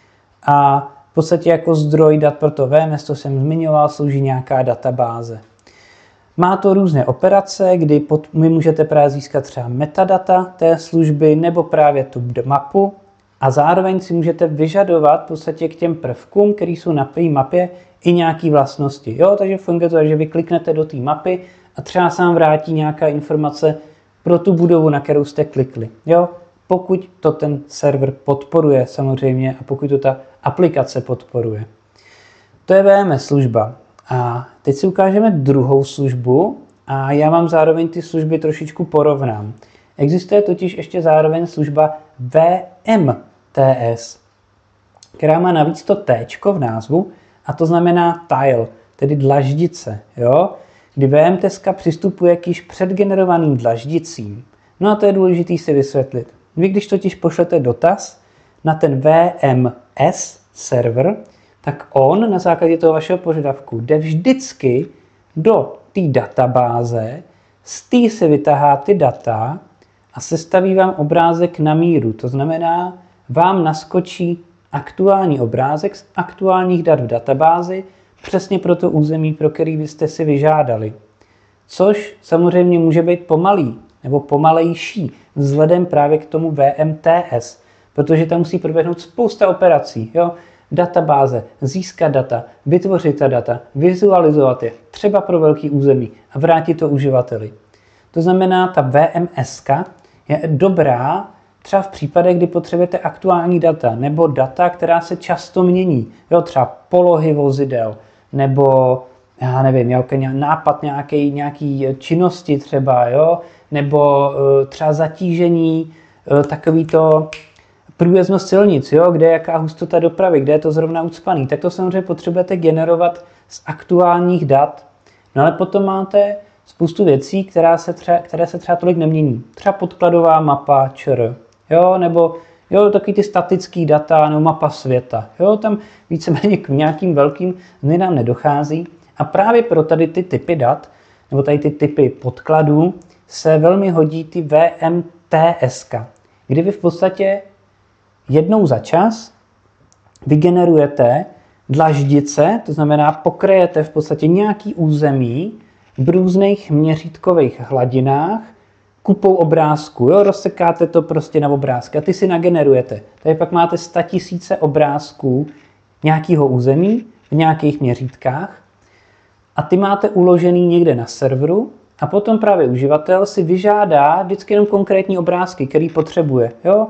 A v podstatě jako zdroj dat pro to VMS, to jsem zmiňoval, slouží nějaká databáze. Má to různé operace, kdy vy můžete právě získat třeba metadata té služby nebo právě tu mapu a zároveň si můžete vyžadovat v podstatě k těm prvkům, které jsou na té mapě, i nějaké vlastnosti. Jo, takže funguje to, že vy kliknete do té mapy a třeba se vám vrátí nějaká informace pro tu budovu, na kterou jste klikli. Jo, pokud to ten server podporuje samozřejmě a pokud to ta aplikace podporuje. To je VMS služba. A teď si ukážeme druhou službu a já vám zároveň ty služby trošičku porovnám. Existuje totiž ještě zároveň služba VMTS, která má navíc to T v názvu a to znamená tile, tedy dlaždice, jo? Kdy VMTS přistupuje k již předgenerovaným dlaždicím. No a to je důležité si vysvětlit. Vy, když totiž pošlete dotaz na ten VMS server, tak on na základě toho vašeho požadavku jde vždycky do té databáze, z té si vytahá ty data a sestaví vám obrázek na míru. To znamená, vám naskočí aktuální obrázek z aktuálních dat v databázi přesně pro to území, pro který byste si vyžádali. Což samozřejmě může být pomalý nebo pomalejší vzhledem právě k tomu VMTS, protože tam musí proběhnout spousta operací. Jo? Databáze, získat data, vytvořit ta data, vizualizovat je, třeba pro velký území a vrátit to uživateli. To znamená, ta VMS je dobrá třeba v případech, kdy potřebujete aktuální data nebo data, která se často mění. Jo, třeba polohy vozidel nebo já nevím, nápad nějaký činnosti třeba, jo, nebo třeba zatížení, takový to průjezdnost silnic, jo, kde je jaká hustota dopravy, kde je to zrovna ucpaný, tak to samozřejmě potřebujete generovat z aktuálních dat. No ale potom máte spoustu věcí, které se třeba tolik nemění. Třeba podkladová mapa ČR, jo, nebo jo, taky ty statické data nebo mapa světa. Jo, tam víceméně k nějakým velkým změnám nedochází. A právě pro tady ty typy dat, nebo tady ty typy podkladů, se velmi hodí ty VMTS, kdy vy v podstatě jednou za čas vygenerujete dlaždice, to znamená pokryjete v podstatě nějaký území v různých měřítkových hladinách kupou obrázků. Jo? Rozsekáte to prostě na obrázky a ty si nagenerujete. Tady pak máte 100 000 obrázků nějakého území v nějakých měřítkách a ty máte uložený někde na serveru a potom právě uživatel si vyžádá vždycky jenom konkrétní obrázky, který potřebuje. Jo?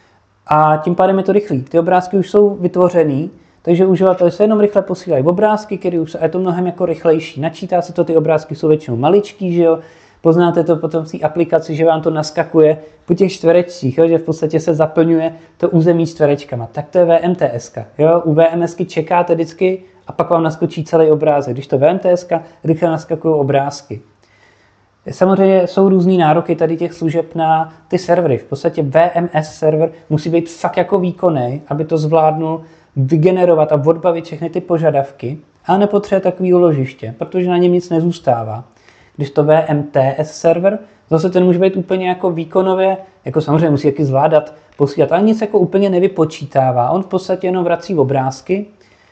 A tím pádem je to rychlý. Ty obrázky už jsou vytvořený, takže uživatel se jenom rychle posílají obrázky, které už je to mnohem jako rychlejší. Načítá se to, ty obrázky jsou většinou maličký, že jo? Poznáte to potom v té aplikaci, že vám to naskakuje po těch čtverečcích, jo? Že v podstatě se zaplňuje to území čtverečkama. Tak to je VMTS. Jo? U VMSky čekáte vždycky a pak vám naskočí celý obrázek. Když to VMTS, rychle naskakují obrázky. Samozřejmě jsou různý nároky tady těch služeb na ty servery. V podstatě VMS server musí být fakt jako výkonný, aby to zvládnul vygenerovat a odbavit všechny ty požadavky, ale nepotřebuje takový úložiště, protože na něm nic nezůstává. Když to VMTS server, zase ten může být úplně jako výkonově, jako samozřejmě musí taky zvládat, posílat, ale nic jako úplně nevypočítává. On v podstatě jenom vrací obrázky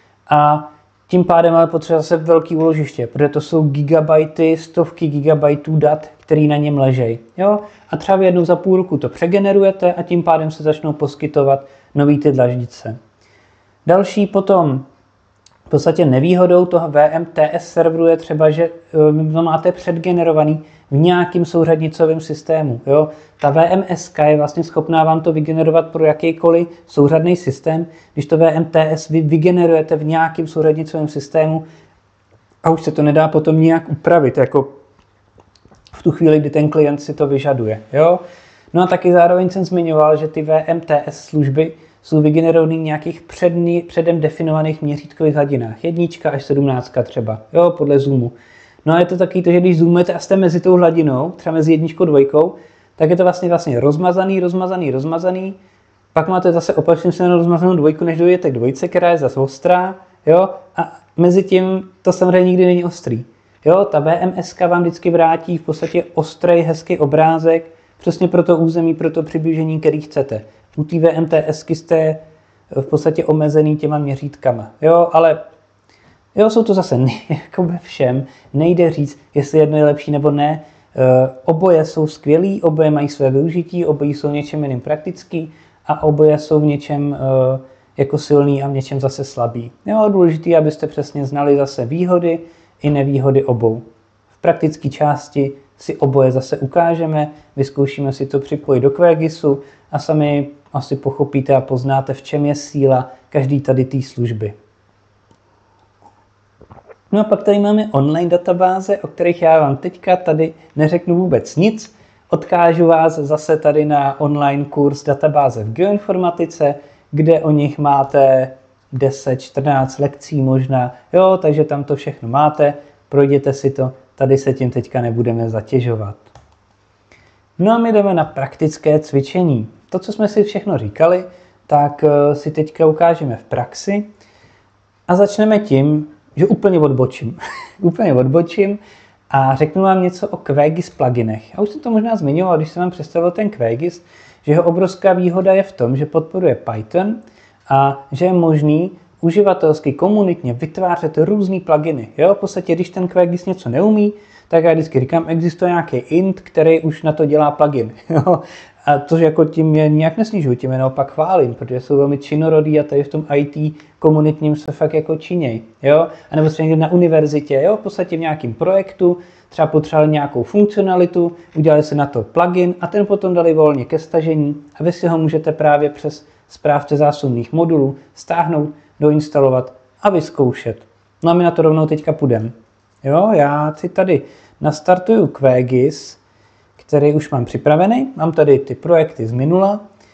a tím pádem ale potřebuje zase velký úložiště, protože to jsou gigabajty, stovky gigabajtů dat, které na něm ležejí. Jo? A třeba jednou za půl roku to přegenerujete a tím pádem se začnou poskytovat nový ty dlaždice. Další potom v podstatě nevýhodou toho VMTS serveru je třeba, že to máte předgenerovaný v nějakým souřadnicovém systému. Jo? Ta VMS je vlastně schopná vám to vygenerovat pro jakýkoliv souřadný systém, když to VMTS vy vygenerujete v nějakým souřadnicovém systému a už se to nedá potom nějak upravit, jako v tu chvíli, kdy ten klient si to vyžaduje. Jo? No a taky zároveň jsem zmiňoval, že ty VMTS služby jsou vygenerovaný v nějakých předem definovaných měřítkových hladinách. 1 až 17 třeba, jo, podle zoomu. No a je to taky to, že když zoomujete a jste mezi tou hladinou, třeba mezi 1 a 2, tak je to vlastně rozmazaný. Pak máte zase opačně se rozmazanou 2, než dojdete k 2, která je zase ostrá, jo, a mezi tím to samozřejmě nikdy není ostrý. Jo, ta VMS vám vždycky vrátí v podstatě ostrý, hezký obrázek, přesně pro to území, pro to přiblížení, který chcete. U té VMTSky jste v podstatě omezený těma měřítkama. Jo, ale jo, jsou to zase jako ve všem. Nejde říct, jestli jedno je lepší nebo ne. Oboje jsou skvělý, oboje mají své využití, oboje jsou něčem jiným praktický a oboje jsou v něčem jako silný a v něčem zase slabý. Jo, důležité je, abyste přesně znali zase výhody i nevýhody obou. V praktické části si oboje zase ukážeme, vyzkoušíme si to připojit do QGISu a sami asi pochopíte a poznáte, v čem je síla každý tady té služby. No a pak tady máme online databáze, o kterých já vám teďka tady neřeknu vůbec nic. Odkážu vás zase tady na online kurz databáze v geoinformatice, kde o nich máte 10-14 lekcí možná, jo, takže tam to všechno máte, projděte si to, tady se tím teďka nebudeme zatěžovat. No a my jdeme na praktické cvičení. To, co jsme si všechno říkali, tak si teďka ukážeme v praxi a začneme tím, že úplně odbočím a řeknu vám něco o QGIS pluginech. Já už jsem to možná zmiňoval, když jsem vám představil ten QGIS, že jeho obrovská výhoda je v tom, že podporuje Python a že je možný uživatelsky, komunitně vytvářet různý pluginy. Jo? V podstatě, když ten QGIS něco neumí, tak já vždycky říkám, existuje nějaký int, který už na to dělá plugin. Jo? A to, že jako tím je nijak nesnižuji, tím je naopak chválím, protože jsou velmi činorodý a tady v tom IT komunitním se fakt jako činěj. Jo? A nebo třeba někde na univerzitě, jo? V podstatě v nějakém projektu, třeba potřebovali nějakou funkcionalitu, udělali se na to plugin a ten potom dali volně ke stažení a vy si ho můžete právě přes správce zásobných modulů stáhnout, doinstalovat a vyzkoušet. No a my na to rovnou teďka půjdeme. Jo, já si tady nastartuju QGIS, který už mám připravený. Mám tady ty projekty z minula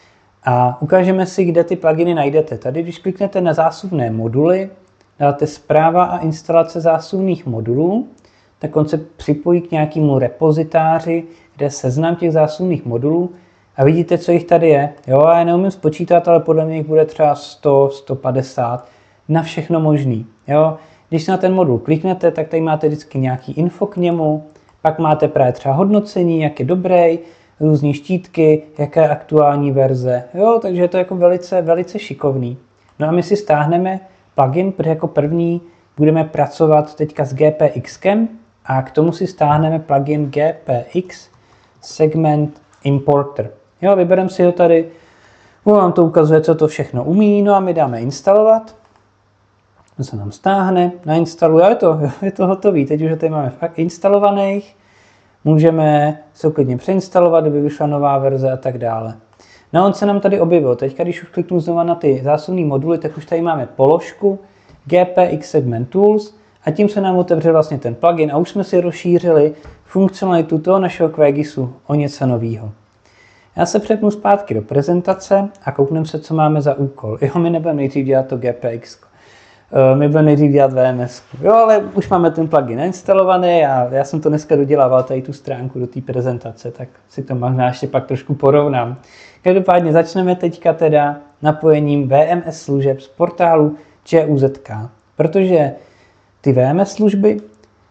A ukážeme si, kde ty pluginy najdete. Tady, když kliknete na zásuvné moduly, dáte zpráva a instalace zásuvných modulů, tak on se připojí k nějakému repozitáři, kde je seznam těch zásuvných modulů a vidíte, co jich tady je. Jo, já neumím spočítat, ale podle mě jich bude třeba 100, 150 na všechno možný. Jo. Když na ten modul kliknete, tak tady máte vždycky nějaký info k němu, pak máte právě třeba hodnocení, jak je dobrý, různý štítky, jaká je aktuální verze. Jo, takže je to jako velice, velice šikovný. No a my si stáhneme plugin, protože jako první budeme pracovat teďka s GPXkem a k tomu si stáhneme plugin GPX Segment Importer. Jo, vybereme si ho tady, vám to ukazuje, co to všechno umí, no a my dáme instalovat. To se nám stáhne, nainstaluje, je to hotový. Teď už tady máme fakt instalovaných, můžeme se klidně přeinstalovat, kdyby vyšla nová verze a tak dále. No on se nám tady objevil. Teď, když už kliknu znovu na ty zásuvné moduly, tak už tady máme položku GPX Segment Tools a tím se nám otevře vlastně ten plugin a už jsme si rozšířili funkcionalitu toho našeho QGISu o něco nového. Já se přepnu zpátky do prezentace a koukneme se, co máme za úkol. Jo, my nebudeme nejdřív dělat to GPX. My budeme nejdřív dělat VMS. Jo, ale už máme ten plugin nainstalovaný a já jsem to dneska dodělával tady tu stránku do té prezentace, tak si to možná ještě pak trošku porovnám. Každopádně začneme teďka teda napojením VMS služeb z portálu ČUZK, protože ty VMS služby,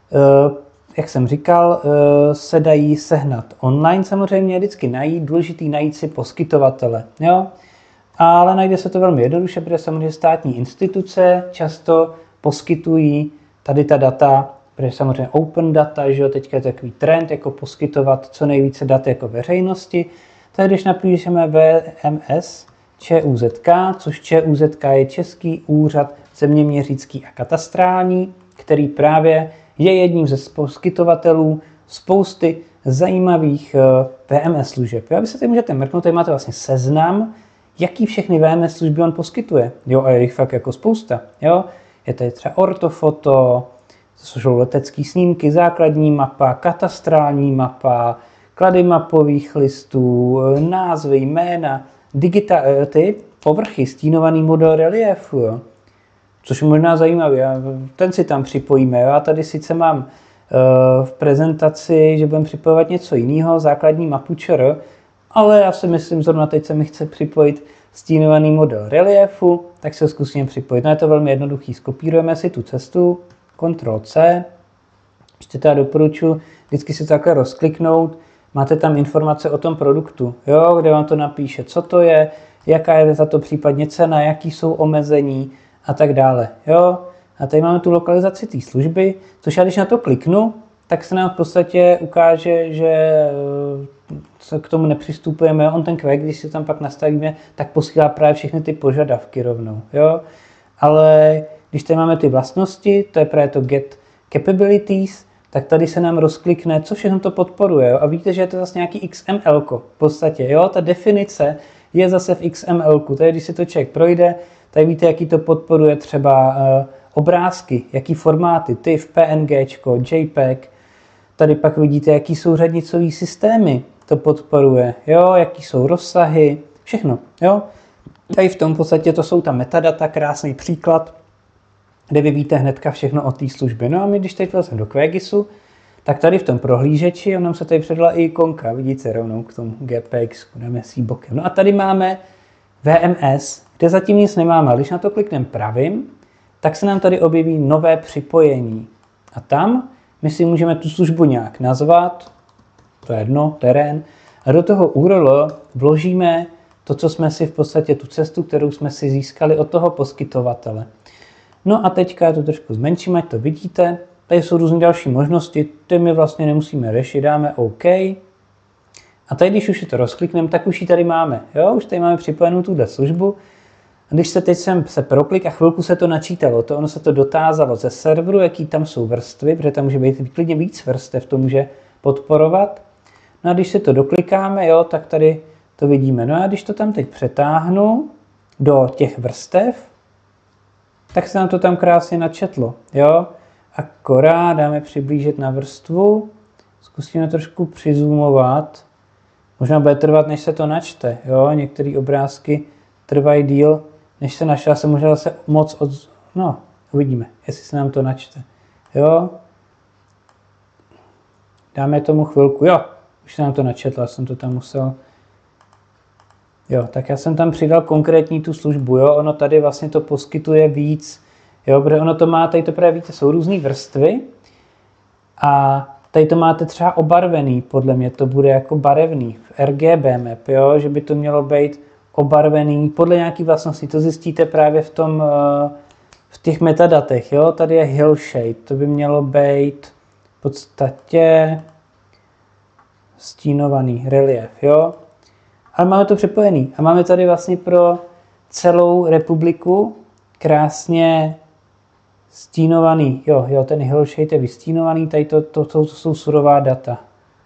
jak jsem říkal, se dají sehnat online samozřejmě, vždycky najít, důležitý najít si poskytovatele, jo? Ale najde se to velmi jednoduše, protože samozřejmě státní instituce často poskytují tady ta data, protože samozřejmě open data, že jo, teďka je takový trend, jako poskytovat co nejvíce dat jako veřejnosti. Takže když napíšeme VMS ČUZK, což ČUZK je Český úřad zeměměřický a katastrální, který právě je jedním ze poskytovatelů spousty zajímavých VMS služeb. Vy se tady můžete mrknout, tady máte vlastně seznam, jaký všechny VMS služby on poskytuje. Jo, a je jich fakt jako spousta. Jo? Je tady třeba ortofoto, to jsou letecké snímky, základní mapa, katastrální mapa, klady mapových listů, názvy, jména, ty povrchy, stínovaný model reliefu, jo? Což je možná zajímavé. Ten si tam připojíme. Jo? Já tady sice mám v prezentaci, že budeme připojovat něco jiného, základní mapu ČR, ale já si myslím, zrovna teď se mi chce připojit stínovaný model reliefu, tak se ho zkusíme připojit. No je to velmi jednoduchý. Skopírujeme si tu cestu, Ctrl+C. Ještě teda doporučuji vždycky si to takhle rozkliknout. Máte tam informace o tom produktu, jo, kde vám to napíše, co to je, jaká je za to případně cena, jaký jsou omezení a tak dále. Jo. A tady máme tu lokalizaci té služby, což já když na to kliknu, tak se nám v podstatě ukáže, že se k tomu nepřistupujeme. On ten QUEC, když si tam pak nastavíme, tak posílá právě všechny ty požadavky rovnou. Jo? Ale když tady máme ty vlastnosti, to je právě to Get Capabilities, tak tady se nám rozklikne, co všechno to podporuje. Jo? A vidíte, že je to zase nějaký XML v podstatě. Jo? Ta definice je zase v XML. Tady, když si to člověk projde, tady víte, jaký to podporuje třeba obrázky, jaký formáty, TIFF, PNG, JPEG. Tady pak vidíte, jaký jsou řadnicové systémy, to podporuje, jo, jaký jsou rozsahy, všechno, jo. Tady v tom podstatě to jsou ta metadata, krásný příklad, kde vy víte hnedka všechno o té službě. No a my, když teď vlastně do QGISu, tak tady v tom prohlížeči, on nám se tady předala i ikonka, vidíte rovnou k tomu GPX, dáme si bokem. No a tady máme VMS, kde zatím nic nemáme, když na to klikneme pravým, tak se nám tady objeví nové připojení. A tam my si můžeme tu službu nějak nazvat, to je jedno, terén, a do toho URL vložíme to, co jsme si v podstatě, tu cestu, kterou jsme si získali od toho poskytovatele. No a teďka já to trošku zmenším, ať to vidíte. Tady jsou různé další možnosti, ty my vlastně nemusíme řešit, dáme OK. A tady, když už si to rozklikneme, tak už ji tady máme. Jo? Už tady máme připojenou tuhle službu. A když se teď jsem se proklik a chvilku se to načítalo, ono se to dotázalo ze serveru, jaký tam jsou vrstvy, protože tam může být klidně víc vrstev, to může podporovat. No a když se to doklikáme, jo, tak tady to vidíme. No a když to tam teď přetáhnu do těch vrstev, tak se nám to tam krásně načetlo. Jo? Akorát dáme přiblížit na vrstvu, zkusíme trošku přizumovat. Možná bude trvat, než se to načte, jo, některé obrázky trvají díl, než se našla, se možná zase no, uvidíme, jestli se nám to načte, jo. Dáme tomu chvilku, jo, už se nám to načetlo, jsem to tam musel, jo, tak já jsem tam přidal konkrétní tu službu, jo, ono tady vlastně to poskytuje víc, jo, protože ono to má, tady to právě víte, jsou různé vrstvy a tady to máte třeba obarvený, podle mě to bude jako barevný, v RGB map, jo, že by to mělo být obarvený podle nějaký vlastnosti, to zjistíte právě v těch metadatech, jo, tady je Hillshade, to by mělo být v podstatě stínovaný relief, jo, ale máme to připojený a máme tady vlastně pro celou republiku krásně stínovaný, jo, ten Hillshade je vystínovaný, tady to jsou surová data.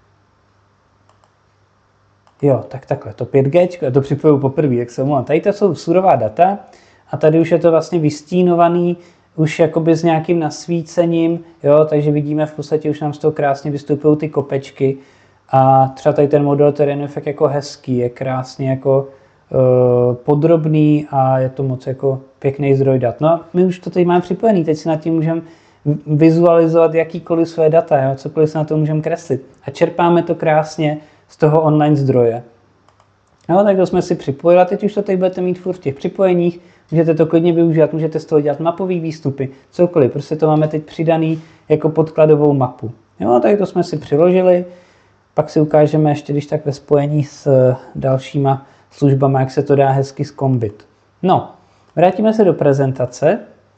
Jo, tak takhle, to 5G, to připojuju poprvé, jak se omlouvám. Tady to jsou surová data a tady už je to vlastně vystínovaný, už jakoby s nějakým nasvícením, jo, takže vidíme v podstatě, už nám z toho krásně vystupují ty kopečky a třeba tady ten model terénu je fakt jako hezký, je krásně jako podrobný a je to moc jako pěkný zdroj dat. No my už to tady máme připojený, teď si nad tím můžeme vizualizovat jakýkoliv své data, jo, cokoliv se na to můžeme kreslit a čerpáme to krásně z toho online zdroje. No, tak to jsme si připojili a teď už to tady budete mít furt v těch připojeních, můžete to klidně využívat, můžete z toho dělat mapový výstupy, cokoliv, prostě to máme teď přidaný jako podkladovou mapu. Jo, tak to jsme si přiložili, pak si ukážeme ještě, když tak ve spojení s dalšíma službama, jak se to dá hezky zkombit. No, vrátíme se do prezentace.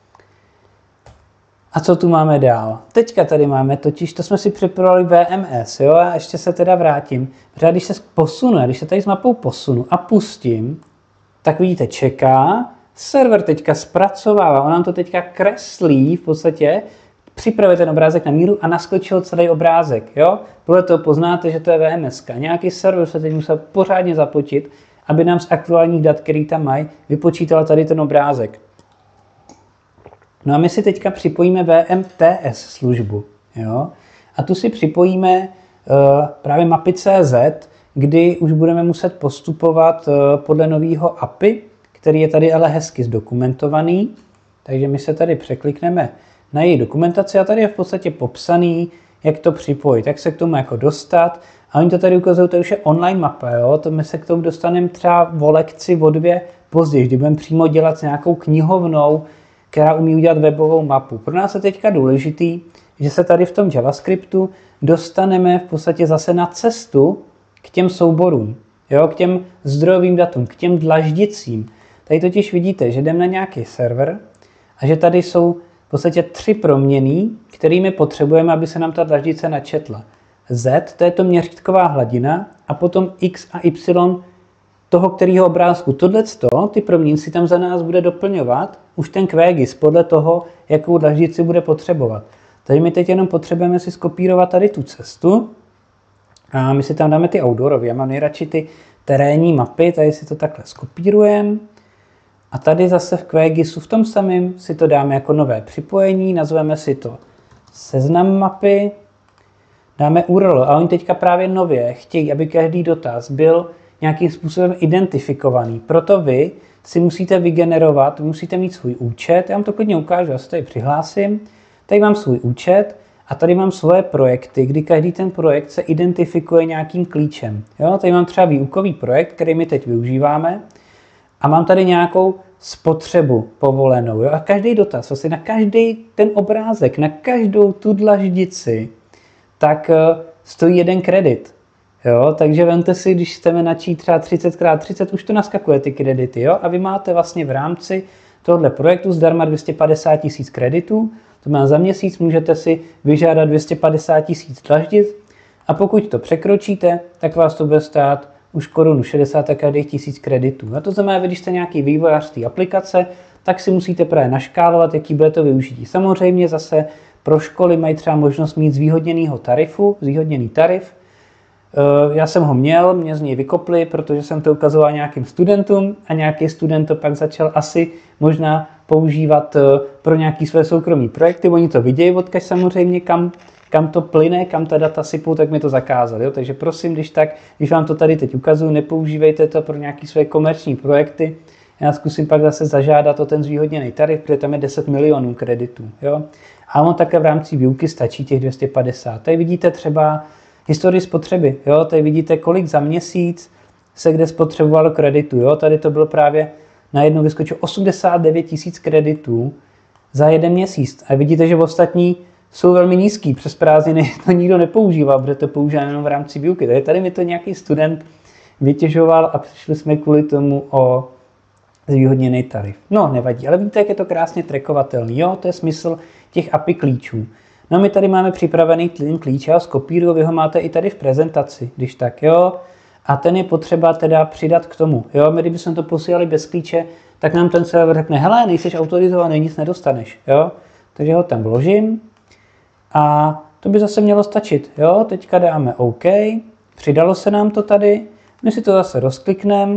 A co tu máme dál? Teďka tady máme totiž, to jsme si připravili VMS, jo, a ještě se teda vrátím. Protože když se posunu, když se tady s mapou posunu a pustím, tak vidíte, čeká, server teďka zpracovává, on nám to teďka kreslí v podstatě, připravuje ten obrázek na míru a naskočil celý obrázek, jo. Podle toho poznáte, že to je VMS. Nějaký server se teď musel pořádně započít, aby nám z aktuálních dat, který tam mají, vypočítal tady ten obrázek. No a my si teďka připojíme VMTS službu, jo? A tu si připojíme právě mapy.cz, kdy už budeme muset postupovat podle nového API, který je tady ale hezky zdokumentovaný. Takže my se tady překlikneme na její dokumentaci a tady je v podstatě popsaný, jak to připojit, jak se k tomu jako dostat. A oni to tady ukazují, to už je online mapa, jo? To my se k tomu dostaneme třeba o lekci, o 2 později, kdy budeme přímo dělat s nějakou knihovnou, která umí udělat webovou mapu. Pro nás je teďka důležitý, že se tady v tom JavaScriptu dostaneme v podstatě zase na cestu k těm souborům, jo? K těm zdrojovým datům, k těm dlaždicím. Tady totiž vidíte, že jdeme na nějaký server a že tady jsou v podstatě 3 proměnný, kterými potřebujeme, aby se nám ta dlaždice načetla. Z, to je to měřítková hladina, a potom X a Y toho, kterého obrázku. Tohleto, ty proměny si tam za nás bude doplňovat už ten QGIS podle toho, jakou dlaždici bude potřebovat. Takže my teď jenom potřebujeme si skopírovat tady tu cestu a my si tam dáme ty outdoorově. Já mám nejradši ty terénní mapy, tady si to takhle skopírujeme a tady zase v QGISu v tom samém si to dáme jako nové připojení, nazveme si to seznam mapy, dáme URL a oni teďka právě nově chtějí, aby každý dotaz byl nějakým způsobem identifikovaný. Proto vy si musíte vygenerovat, musíte mít svůj účet, já vám to klidně ukážu, já se tady přihlásím, tady mám svůj účet a tady mám svoje projekty, kdy každý ten projekt se identifikuje nějakým klíčem. Jo? Tady mám třeba výukový projekt, který my teď využíváme a mám tady nějakou spotřebu povolenou. Jo? A každý dotaz, vlastně na každý ten obrázek, na každou tu dlaždici, tak stojí 1 kredit. Jo, takže vemte si, když chceme načít třeba 30x30, už to naskakuje ty kredity, jo, a vy máte vlastně v rámci tohoto projektu zdarma 250 000 kreditů, to má za měsíc, můžete si vyžádat 250 000 dlaždic a pokud to překročíte, tak vás to bude stát už korunu 60 a každých 1000 kreditů. A to znamená, že když jste nějaký vývojář té aplikace, tak si musíte právě naškálovat, jaký bude to využití. Samozřejmě zase pro školy mají třeba možnost mít zvýhodněný tarif. Já jsem ho měl, mě z něj vykopli, protože jsem to ukazoval nějakým studentům a nějaký student to pak začal asi možná používat pro nějaké své soukromé projekty. Oni to vidějí odkaž samozřejmě, kam kam to plyne, kam ta data sypou, tak mi to zakázali. Jo? Takže prosím, když vám to tady teď ukazuju, nepoužívejte to pro nějaké své komerční projekty. Já zkusím pak zase zažádat o ten zvýhodněný tarif, protože tam je 10 milionů kreditů. Jo? A on také v rámci výuky stačí těch 250. Tady vidíte třeba historii spotřeby. Jo? Tady vidíte, kolik za měsíc se kde spotřebovalo kreditu. Jo? Tady to bylo právě najednou vyskočilo 89 000 kreditů za jeden měsíc. A vidíte, že ostatní jsou velmi nízký. Přes prázdniny to nikdo nepoužívá, protože to používá jenom v rámci výuky. Tady mi to nějaký student vytěžoval a přišli jsme kvůli tomu o zvýhodněný tarif. No, nevadí, ale vidíte, jak je to krásně trackovatelný. Jo, to je smysl těch API klíčů. No, my tady máme připravený ten klíč, já ho skopíruju, vy ho máte i tady v prezentaci, když tak, jo. A ten je potřeba teda přidat k tomu. Jo, my kdybychom to posílali bez klíče, tak nám ten server řekne, hele, nejseš autorizovaný, nic nedostaneš, jo. Takže ho tam vložím a to by zase mělo stačit, jo. Teďka dáme OK, přidalo se nám to tady, my si to zase rozklikneme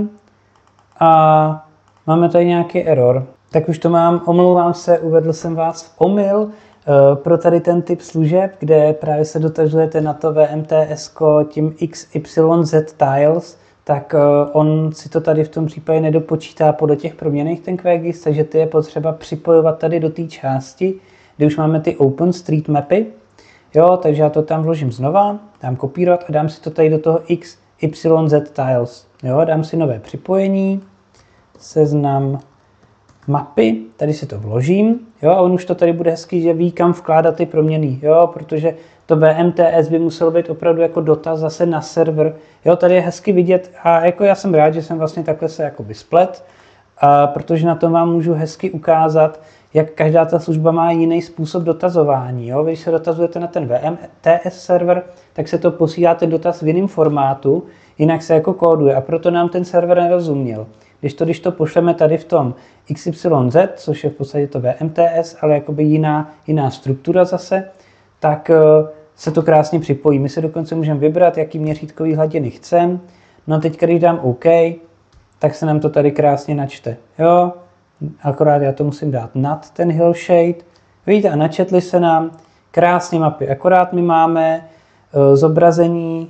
a máme tady nějaký error. Tak už to mám, omlouvám se, uvedl jsem vás v omyl pro tady ten typ služeb, kde právě se dotazujete na to VMTS tím XYZ tiles, tak on si to tady v tom případě nedopočítá podle těch proměnných ten QGIS, takže ty je potřeba připojovat tady do té části, kde už máme ty OpenStreetMapy. Jo, takže já to tam vložím znova, dám kopírovat a dám si to tady do toho XYZ tiles. Jo, dám si nové připojení, seznam mapy, tady si to vložím, jo, a on už to tady bude hezky, že ví, kam vkládat ty proměny, jo, protože to VMTS by muselo být opravdu jako dotaz zase na server, jo, tady je hezky vidět a jako já jsem rád, že jsem vlastně takhle se jako vysplet, protože na to vám můžu hezky ukázat, jak každá ta služba má jiný způsob dotazování, jo, když se dotazujete na ten VMTS server, tak se to posílá ten dotaz v jiném formátu, jinak se jako kóduje a proto nám ten server nerozuměl. Když to pošleme tady v tom XYZ, což je v podstatě to VMTS, ale jakoby jiná struktura zase, tak se to krásně připojí. My se dokonce můžeme vybrat, jaký měřítkový hladiny chceme. No a teď, když dám OK, tak se nám to tady krásně načte. Jo? Akorát já to musím dát nad ten hillshade. Vidíte, a načetli se nám krásně mapy. Akorát my máme zobrazení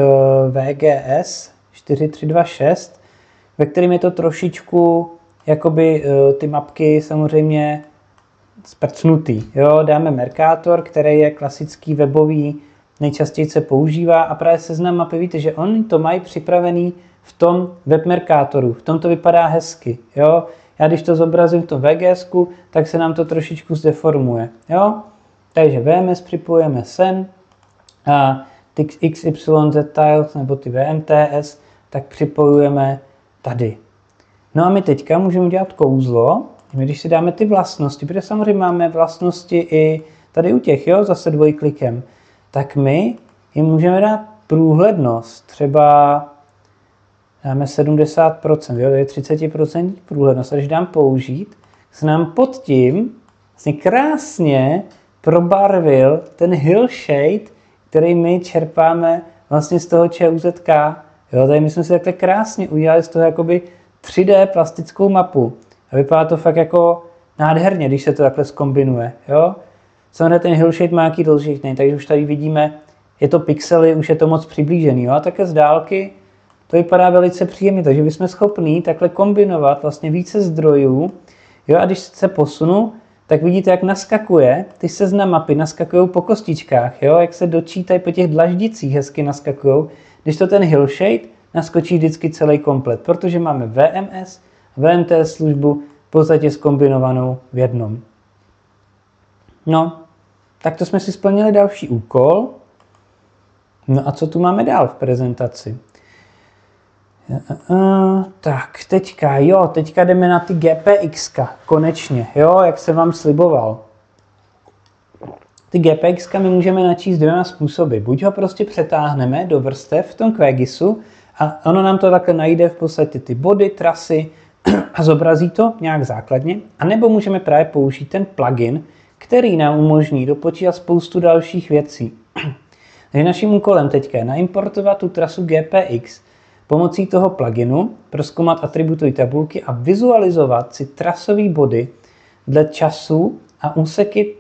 VGS 4326, ve kterém je to trošičku, jakoby ty mapky samozřejmě sprcnutý. Jo? Dáme Mercator, který je klasický webový, nejčastěji se používá a právě seznam mapy, víte, že oni to mají připravený v tom web Mercatoru. V tom to vypadá hezky. Jo? Já když to zobrazím v tom VGSku, tak se nám to trošičku zdeformuje. Jo? Takže VMS připojíme sem a ty XYZ tiles nebo ty VMTS, tak připojujeme tady. No a my teďka můžeme dělat kouzlo, když si dáme ty vlastnosti, protože samozřejmě máme vlastnosti i tady u těch, jo, zase dvojklikem, tak my jim můžeme dát průhlednost, třeba dáme 70%, jo, to je 30% průhlednost, a když dám použít, se nám pod tím vlastně krásně probarvil ten hillshade, který my čerpáme vlastně z toho ČUZK. Jo, tady my jsme si takhle krásně udělali z toho jakoby 3D plastickou mapu. A vypadá to fakt jako nádherně, když se to takhle zkombinuje. Jo? Samozřejmě ten hillshade má nějaký dloužitý, takže už tady vidíme, je to pixely, už je to moc přiblížený. Jo? A také z dálky to vypadá velice příjemně, takže my jsme schopní takhle kombinovat vlastně více zdrojů. Jo? A když se posunu, tak vidíte, jak naskakuje, ty seznam mapy naskakují po kostičkách, jo? Jak se dočítají po těch dlaždicích, hezky naskakují. Když to ten hillshade, naskočí vždycky celý komplet, protože máme VMS, VMTS službu v podstatě zkombinovanou v jednom. No, tak to jsme si splnili další úkol. No a co tu máme dál v prezentaci? Tak, teďka jdeme na ty GPX, konečně, jo, jak jsem vám sliboval. Ty GPX my můžeme načíst dvěma způsoby. Buď ho prostě přetáhneme do vrstev v tom QGISu a ono nám to takhle najde v podstatě ty body, trasy a zobrazí to nějak základně. A nebo můžeme právě použít ten plugin, který nám umožní dopočítat spoustu dalších věcí. Takže naším úkolem teďka je naimportovat tu trasu GPX pomocí toho pluginu, prozkoumat atributové tabulky a vizualizovat si trasové body dle času a úseky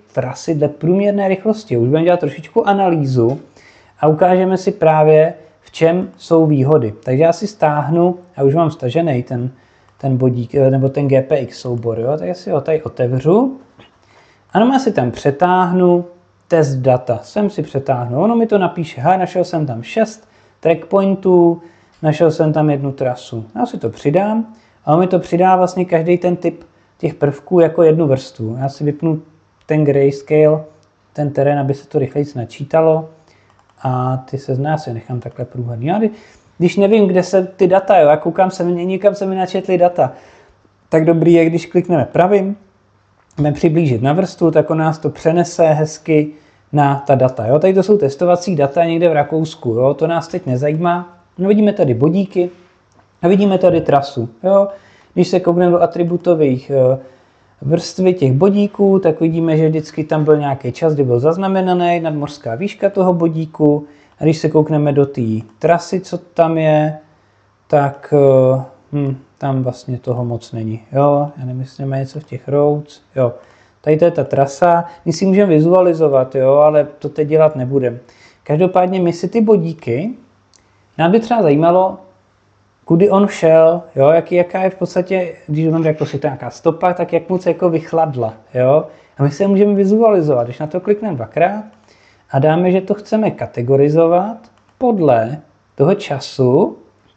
trasy dle průměrné rychlosti. Už budeme dělat trošičku analýzu a ukážeme si právě, v čem jsou výhody. Takže já si stáhnu, a už mám stažený ten bodík, nebo ten GPX soubor, jo? Tak já si ho tady otevřu. Ano, já si tam přetáhnu test data. Sem si přetáhnu. Ono mi to napíše, našel jsem tam 6 trackpointů, našel jsem tam jednu trasu. Já si to přidám a on mi to přidá vlastně každý ten typ těch prvků jako jednu vrstvu. Já si vypnu ten grayscale, ten terén, aby se to rychleji načítalo a ty seznamy si nechám takhle průhledný. Já když nevím, kde se ty data, jo, já koukám se mi, někam se mi načetly data, tak dobrý je, když klikneme pravým, budeme přiblížit na vrstvu, tak on nás to přenese hezky na ta data. Jo. Tady to jsou testovací data někde v Rakousku, jo. To nás teď nezajímá. No, vidíme tady bodíky a vidíme tady trasu. Jo. Když se koukneme do atributových vrstvy těch bodíků, tak vidíme, že vždycky tam byl nějaký čas, kdy byl zaznamenaný nadmořská výška toho bodíku. A když se koukneme do té trasy, co tam je, tak tam vlastně toho moc není. Jo, já nevím, jestli má něco v těch roads. Jo, tady to je ta trasa. My si můžeme vizualizovat, jo, ale to teď dělat nebudeme. Každopádně my si ty bodíky, nám by třeba zajímalo, kudy on šel, jo, jaká je v podstatě, když on jako si to nějaká stopa, tak jak moc jako vychladla, jo. A my se můžeme vizualizovat, když na to klikneme dvakrát a dáme, že to chceme kategorizovat podle toho času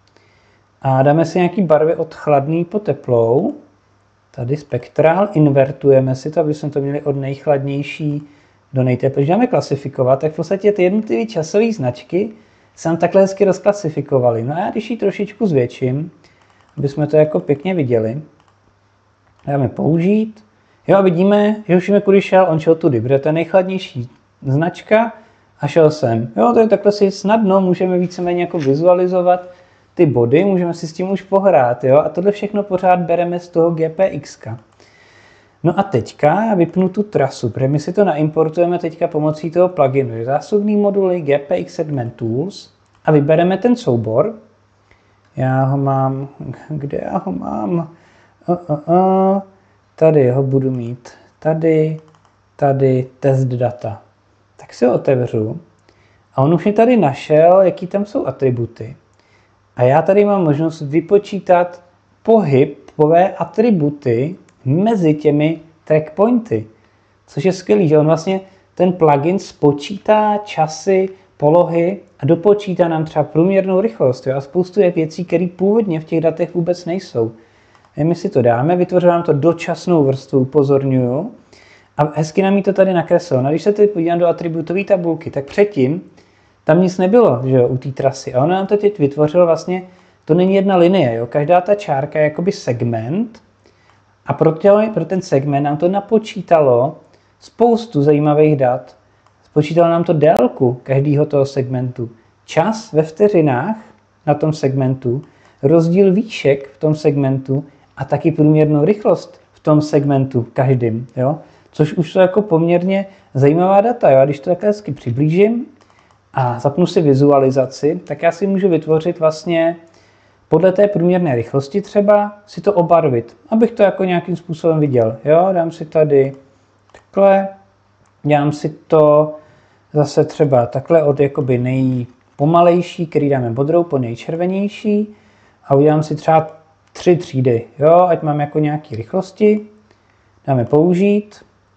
a dáme si nějaký barvy od chladný po teplou, tady spektrál, invertujeme si to, aby jsme to měli od nejchladnější do nejteplejší. Když dáme klasifikovat, tak v podstatě ty jednotlivé časové značky se nám takhle hezky rozklasifikovali. No a já když ji trošičku zvětším, aby jsme to jako pěkně viděli, dáme použít. Jo, a vidíme, že už víme, kudy šel, on šel tudy, protože to je nejchladnější značka a šel sem. Jo, to je takhle si snadno, můžeme víceméně jako vizualizovat ty body, můžeme si s tím už pohrát, jo, a tohle všechno pořád bereme z toho GPX. No a teďka já vypnu tu trasu, protože my si to naimportujeme teďka pomocí toho pluginu. Zásobný moduly GPX Segment Tools a vybereme ten soubor. Já ho mám, kde já ho mám? Tady ho budu mít. Tady test data. Tak si ho otevřu a on už mi tady našel, jaký tam jsou atributy. A já tady mám možnost vypočítat pohybové atributy mezi těmi trackpointy. Což je skvělý, že on vlastně ten plugin spočítá časy, polohy a dopočítá nám třeba průměrnou rychlost. Jo? A spoustu je věcí, které původně v těch datech vůbec nejsou. A my si to dáme, vytvořím nám to dočasnou vrstvu, upozorňuju. A hezky nám ji to tady nakreslil. A když se teď podívám do atributové tabulky, tak předtím tam nic nebylo, že jo, u té trasy. A ona nám to teď vytvořila vlastně, to není jedna linie, jo? Každá ta čárka je jakoby segment. A pro ten segment nám to napočítalo spoustu zajímavých dat. Spočítalo nám to délku každého toho segmentu, čas ve vteřinách na tom segmentu, rozdíl výšek v tom segmentu a taky průměrnou rychlost v tom segmentu každým. Jo? Což už jsou jako poměrně zajímavá data. Jo? A když to takhle hezky přiblížím a zapnu si vizualizaci, tak já si můžu vytvořit vlastně podle té průměrné rychlosti třeba si to obarvit, abych to jako nějakým způsobem viděl. Jo, dám si tady takhle, dám si to zase třeba takhle od jakoby nejpomalejší, který dáme modrou, po nejčervenější a udělám si třeba 3 třídy, jo, ať mám jako nějaké rychlosti, dáme použít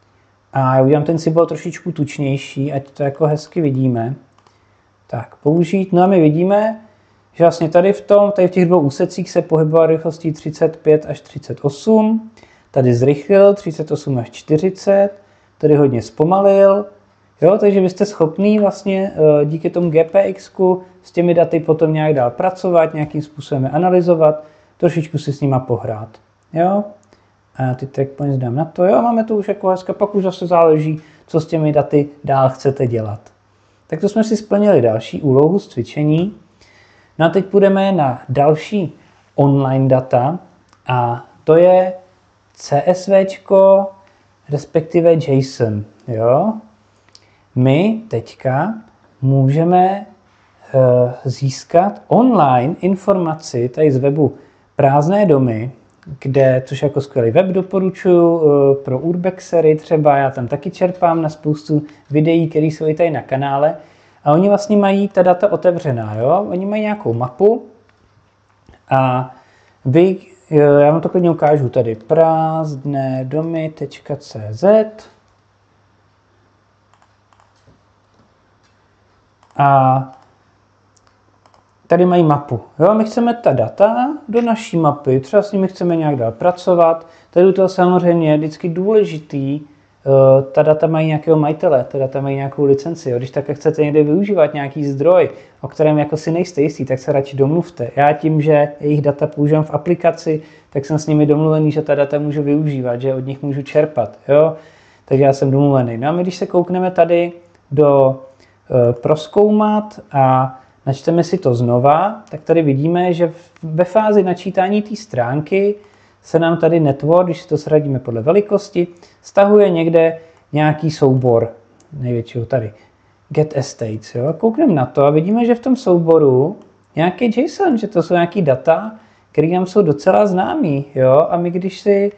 a udělám ten symbol trošičku tučnější, ať to jako hezky vidíme. Tak, použít, no a my vidíme, že vlastně tady v těch dvou úsecích se pohyboval rychlostí 35 až 38, tady zrychlil 38 až 40, tady hodně zpomalil, jo, takže vy jste schopný vlastně díky tomu GPX-ku s těmi daty potom nějak dál pracovat, nějakým způsobem je analyzovat, trošičku si s nima pohrát, jo. A ty trackpoints dám na to, jo, máme to už jako hezka, pak už zase záleží, co s těmi daty dál chcete dělat. Tak to jsme si splnili další úlohu z cvičení. No a teď půjdeme na další online data a to je CSVčko, respektive JSON. Jo? My teďka můžeme získat online informaci tady z webu Prázdné domy což jako skvělý web doporučuji pro urbexery třeba, já tam taky čerpám na spoustu videí, které jsou i tady na kanále. A oni vlastně mají ta data otevřená, jo? Oni mají nějakou mapu a já vám to klidně ukážu tady, prázdnédomy.cz a tady mají mapu. Jo? My chceme ta data do naší mapy, třeba s nimi chceme nějak dál pracovat. Tady to samozřejmě je vždycky důležitý, ta data mají nějakého majitele, ta data mají nějakou licenci. Jo? Když také chcete někde využívat nějaký zdroj, o kterém jako si nejste jistý, tak se radši domluvte. Já tím, že jejich data používám v aplikaci, tak jsem s nimi domluvený, že ta data můžu využívat, že od nich můžu čerpat. Jo? Takže já jsem domluvený. No a my, když se koukneme tady do prozkoumat a načteme si to znova, tak tady vidíme, že ve fázi načítání té stránky se nám tady network, když si to sradíme podle velikosti, stahuje někde nějaký soubor, největšího tady, get estates. Jo? Koukneme na to a vidíme, že v tom souboru nějaký JSON, že to jsou nějaký data, které nám jsou docela známý. Jo? A my když si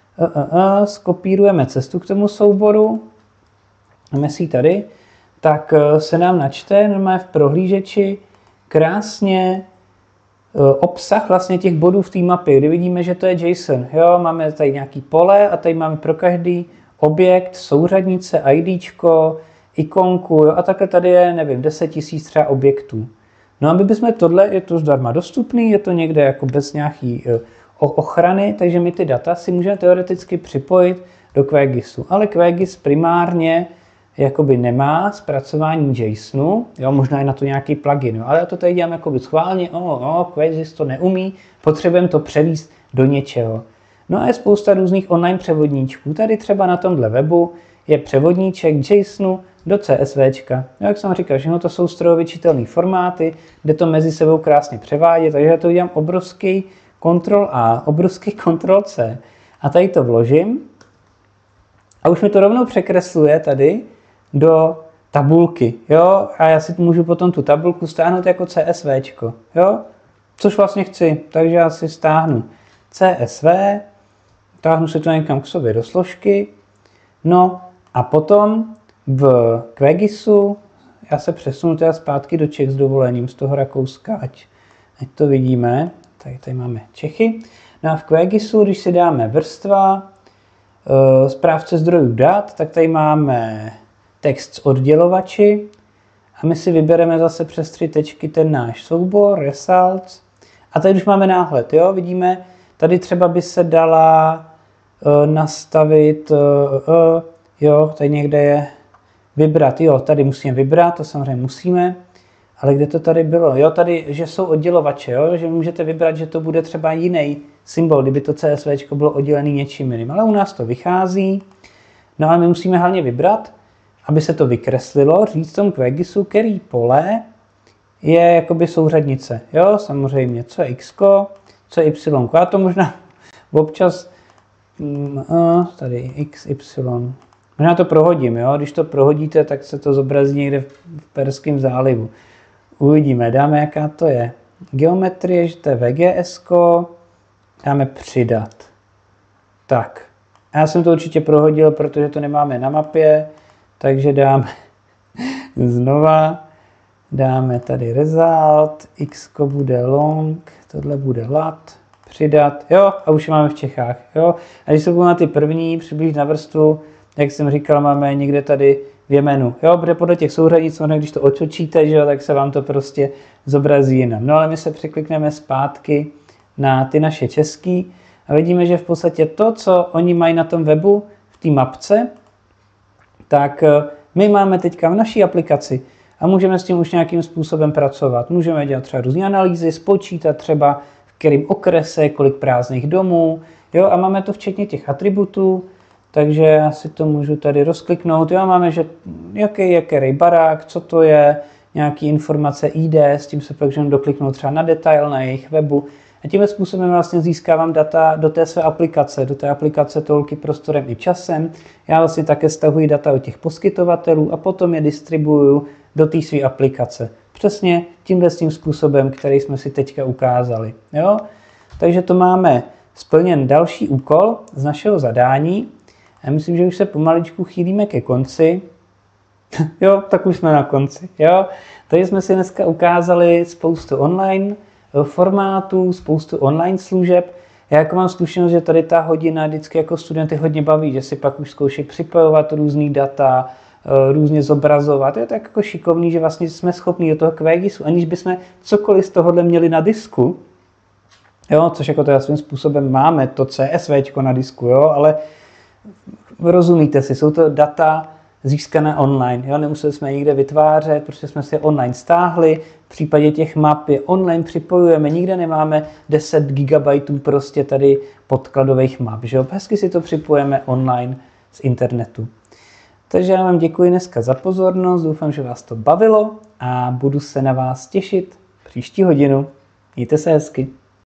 skopírujeme cestu k tomu souboru, máme si ji tady, tak se nám načte normálně v prohlížeči krásně obsah vlastně těch bodů v té mapě, kdy vidíme, že to je JSON. Jo, máme tady nějaký pole a tady máme pro každý objekt, souřadnice, IDčko, ikonku, jo, a takhle tady je, nevím, 10 000 třeba objektů. No a my bychom tohle, je to zdarma dostupný, je to někde jako bez nějaký ochrany, takže my ty data si můžeme teoreticky připojit do QGISu. Ale QGIS primárně jakoby nemá zpracování JSONu, jo, možná je na to nějaký plugin, jo, ale já to tady dělám jakoby schválně, QGIS to neumí, potřebujeme to převést do něčeho. No a je spousta různých online převodníčků. Tady třeba na tomhle webu je převodníček JSONu do CSVčka. Jo, jak jsem říkal, všechno to jsou strojově čitelné formáty, kde to mezi sebou krásně převádět, takže já to dělám obrovský Ctrl+A, obrovský Ctrl+C a tady to vložím a už mi to rovnou překresluje tady do tabulky, jo, a já si můžu potom tu tabulku stáhnout jako CSVčko, jo, což vlastně chci, takže já si stáhnu CSV, táhnu si to někam k sobě do složky, no a potom v QGISu já se přesunu teda zpátky do Čech s dovolením, z toho Rakouska, ať to vidíme, tady máme Čechy, no a v QGISu, když si dáme vrstva, správce zdrojů dat, tak tady máme text s oddělovači a my si vybereme zase přes 3 tečky ten náš soubor, results. A tady už máme náhled, jo, vidíme, tady třeba by se dala nastavit, jo, tady někde je vybrat, jo, tady musíme vybrat, to samozřejmě musíme, ale kde to tady bylo, jo, tady, že jsou oddělovače, jo, že můžete vybrat, že to bude třeba jiný symbol, kdyby to CSVčko bylo oddělený něčím jiným, ale u nás to vychází, no a my musíme hlavně vybrat, aby se to vykreslilo, říct tomu QGISu, který pole je jakoby souřadnice, jo, samozřejmě, co je x, co je y, já to možná občas, tady x, y, možná to prohodím, jo, když to prohodíte, tak se to zobrazí někde v Perském zálivu. Uvidíme, dáme, jaká to je geometrie, že to je VGS, dáme přidat. Tak, já jsem to určitě prohodil, protože to nemáme na mapě, takže dáme znova, dáme tady result, x bude long, tohle bude lat, přidat, jo, a už je máme v Čechách, jo. A když se budeme na ty první, přiblíž na vrstvu, jak jsem říkal, máme někde tady v Jemenu, jo, protože podle těch souřadnic, když to otočíte, že jo, tak se vám to prostě zobrazí jinam. No ale my se překlikneme zpátky na ty naše český a vidíme, že v podstatě to, co oni mají na tom webu, v té mapce, tak my máme teďka v naší aplikaci a můžeme s tím už nějakým způsobem pracovat. Můžeme dělat třeba různé analýzy, spočítat třeba v kterém okrese, kolik prázdných domů, jo, a máme to včetně těch atributů, takže já si to můžu tady rozkliknout, jo, máme, že jaký je který barák, co to je, nějaký informace ID, s tím se pak můžeme dokliknout třeba na detail na jejich webu a tímhle způsobem vlastně získávám data do té své aplikace, do té aplikace tolky prostorem i časem. Já vlastně také stahuji data od těch poskytovatelů a potom je distribuju do té své aplikace. Přesně tímhle tím způsobem, který jsme si teďka ukázali. Jo? Takže to máme splněn další úkol z našeho zadání. Já myslím, že už se pomaličku chýlíme ke konci. Jo, tak už jsme na konci. Jo. Tady jsme si dneska ukázali spoustu online formátů, spoustu online služeb. Já jako mám zkušenost, že tady ta hodina vždycky jako studenty hodně baví, že si pak už zkouší připojovat různý data, různě zobrazovat. Je to jako šikovný, že vlastně jsme schopni do toho QGISu, aniž bychom cokoliv z tohohle měli na disku, jo, což jako teda svým způsobem máme, to CSVčko na disku, jo, ale rozumíte si, jsou to data získané online, jo, nemuseli jsme je nikde vytvářet, protože jsme si je online stáhli, v případě těch map je online připojujeme, nikde nemáme 10 GB prostě tady podkladových map, že jo, hezky si to připojeme online z internetu. Takže já vám děkuji dneska za pozornost, doufám, že vás to bavilo a budu se na vás těšit příští hodinu. Mějte se hezky.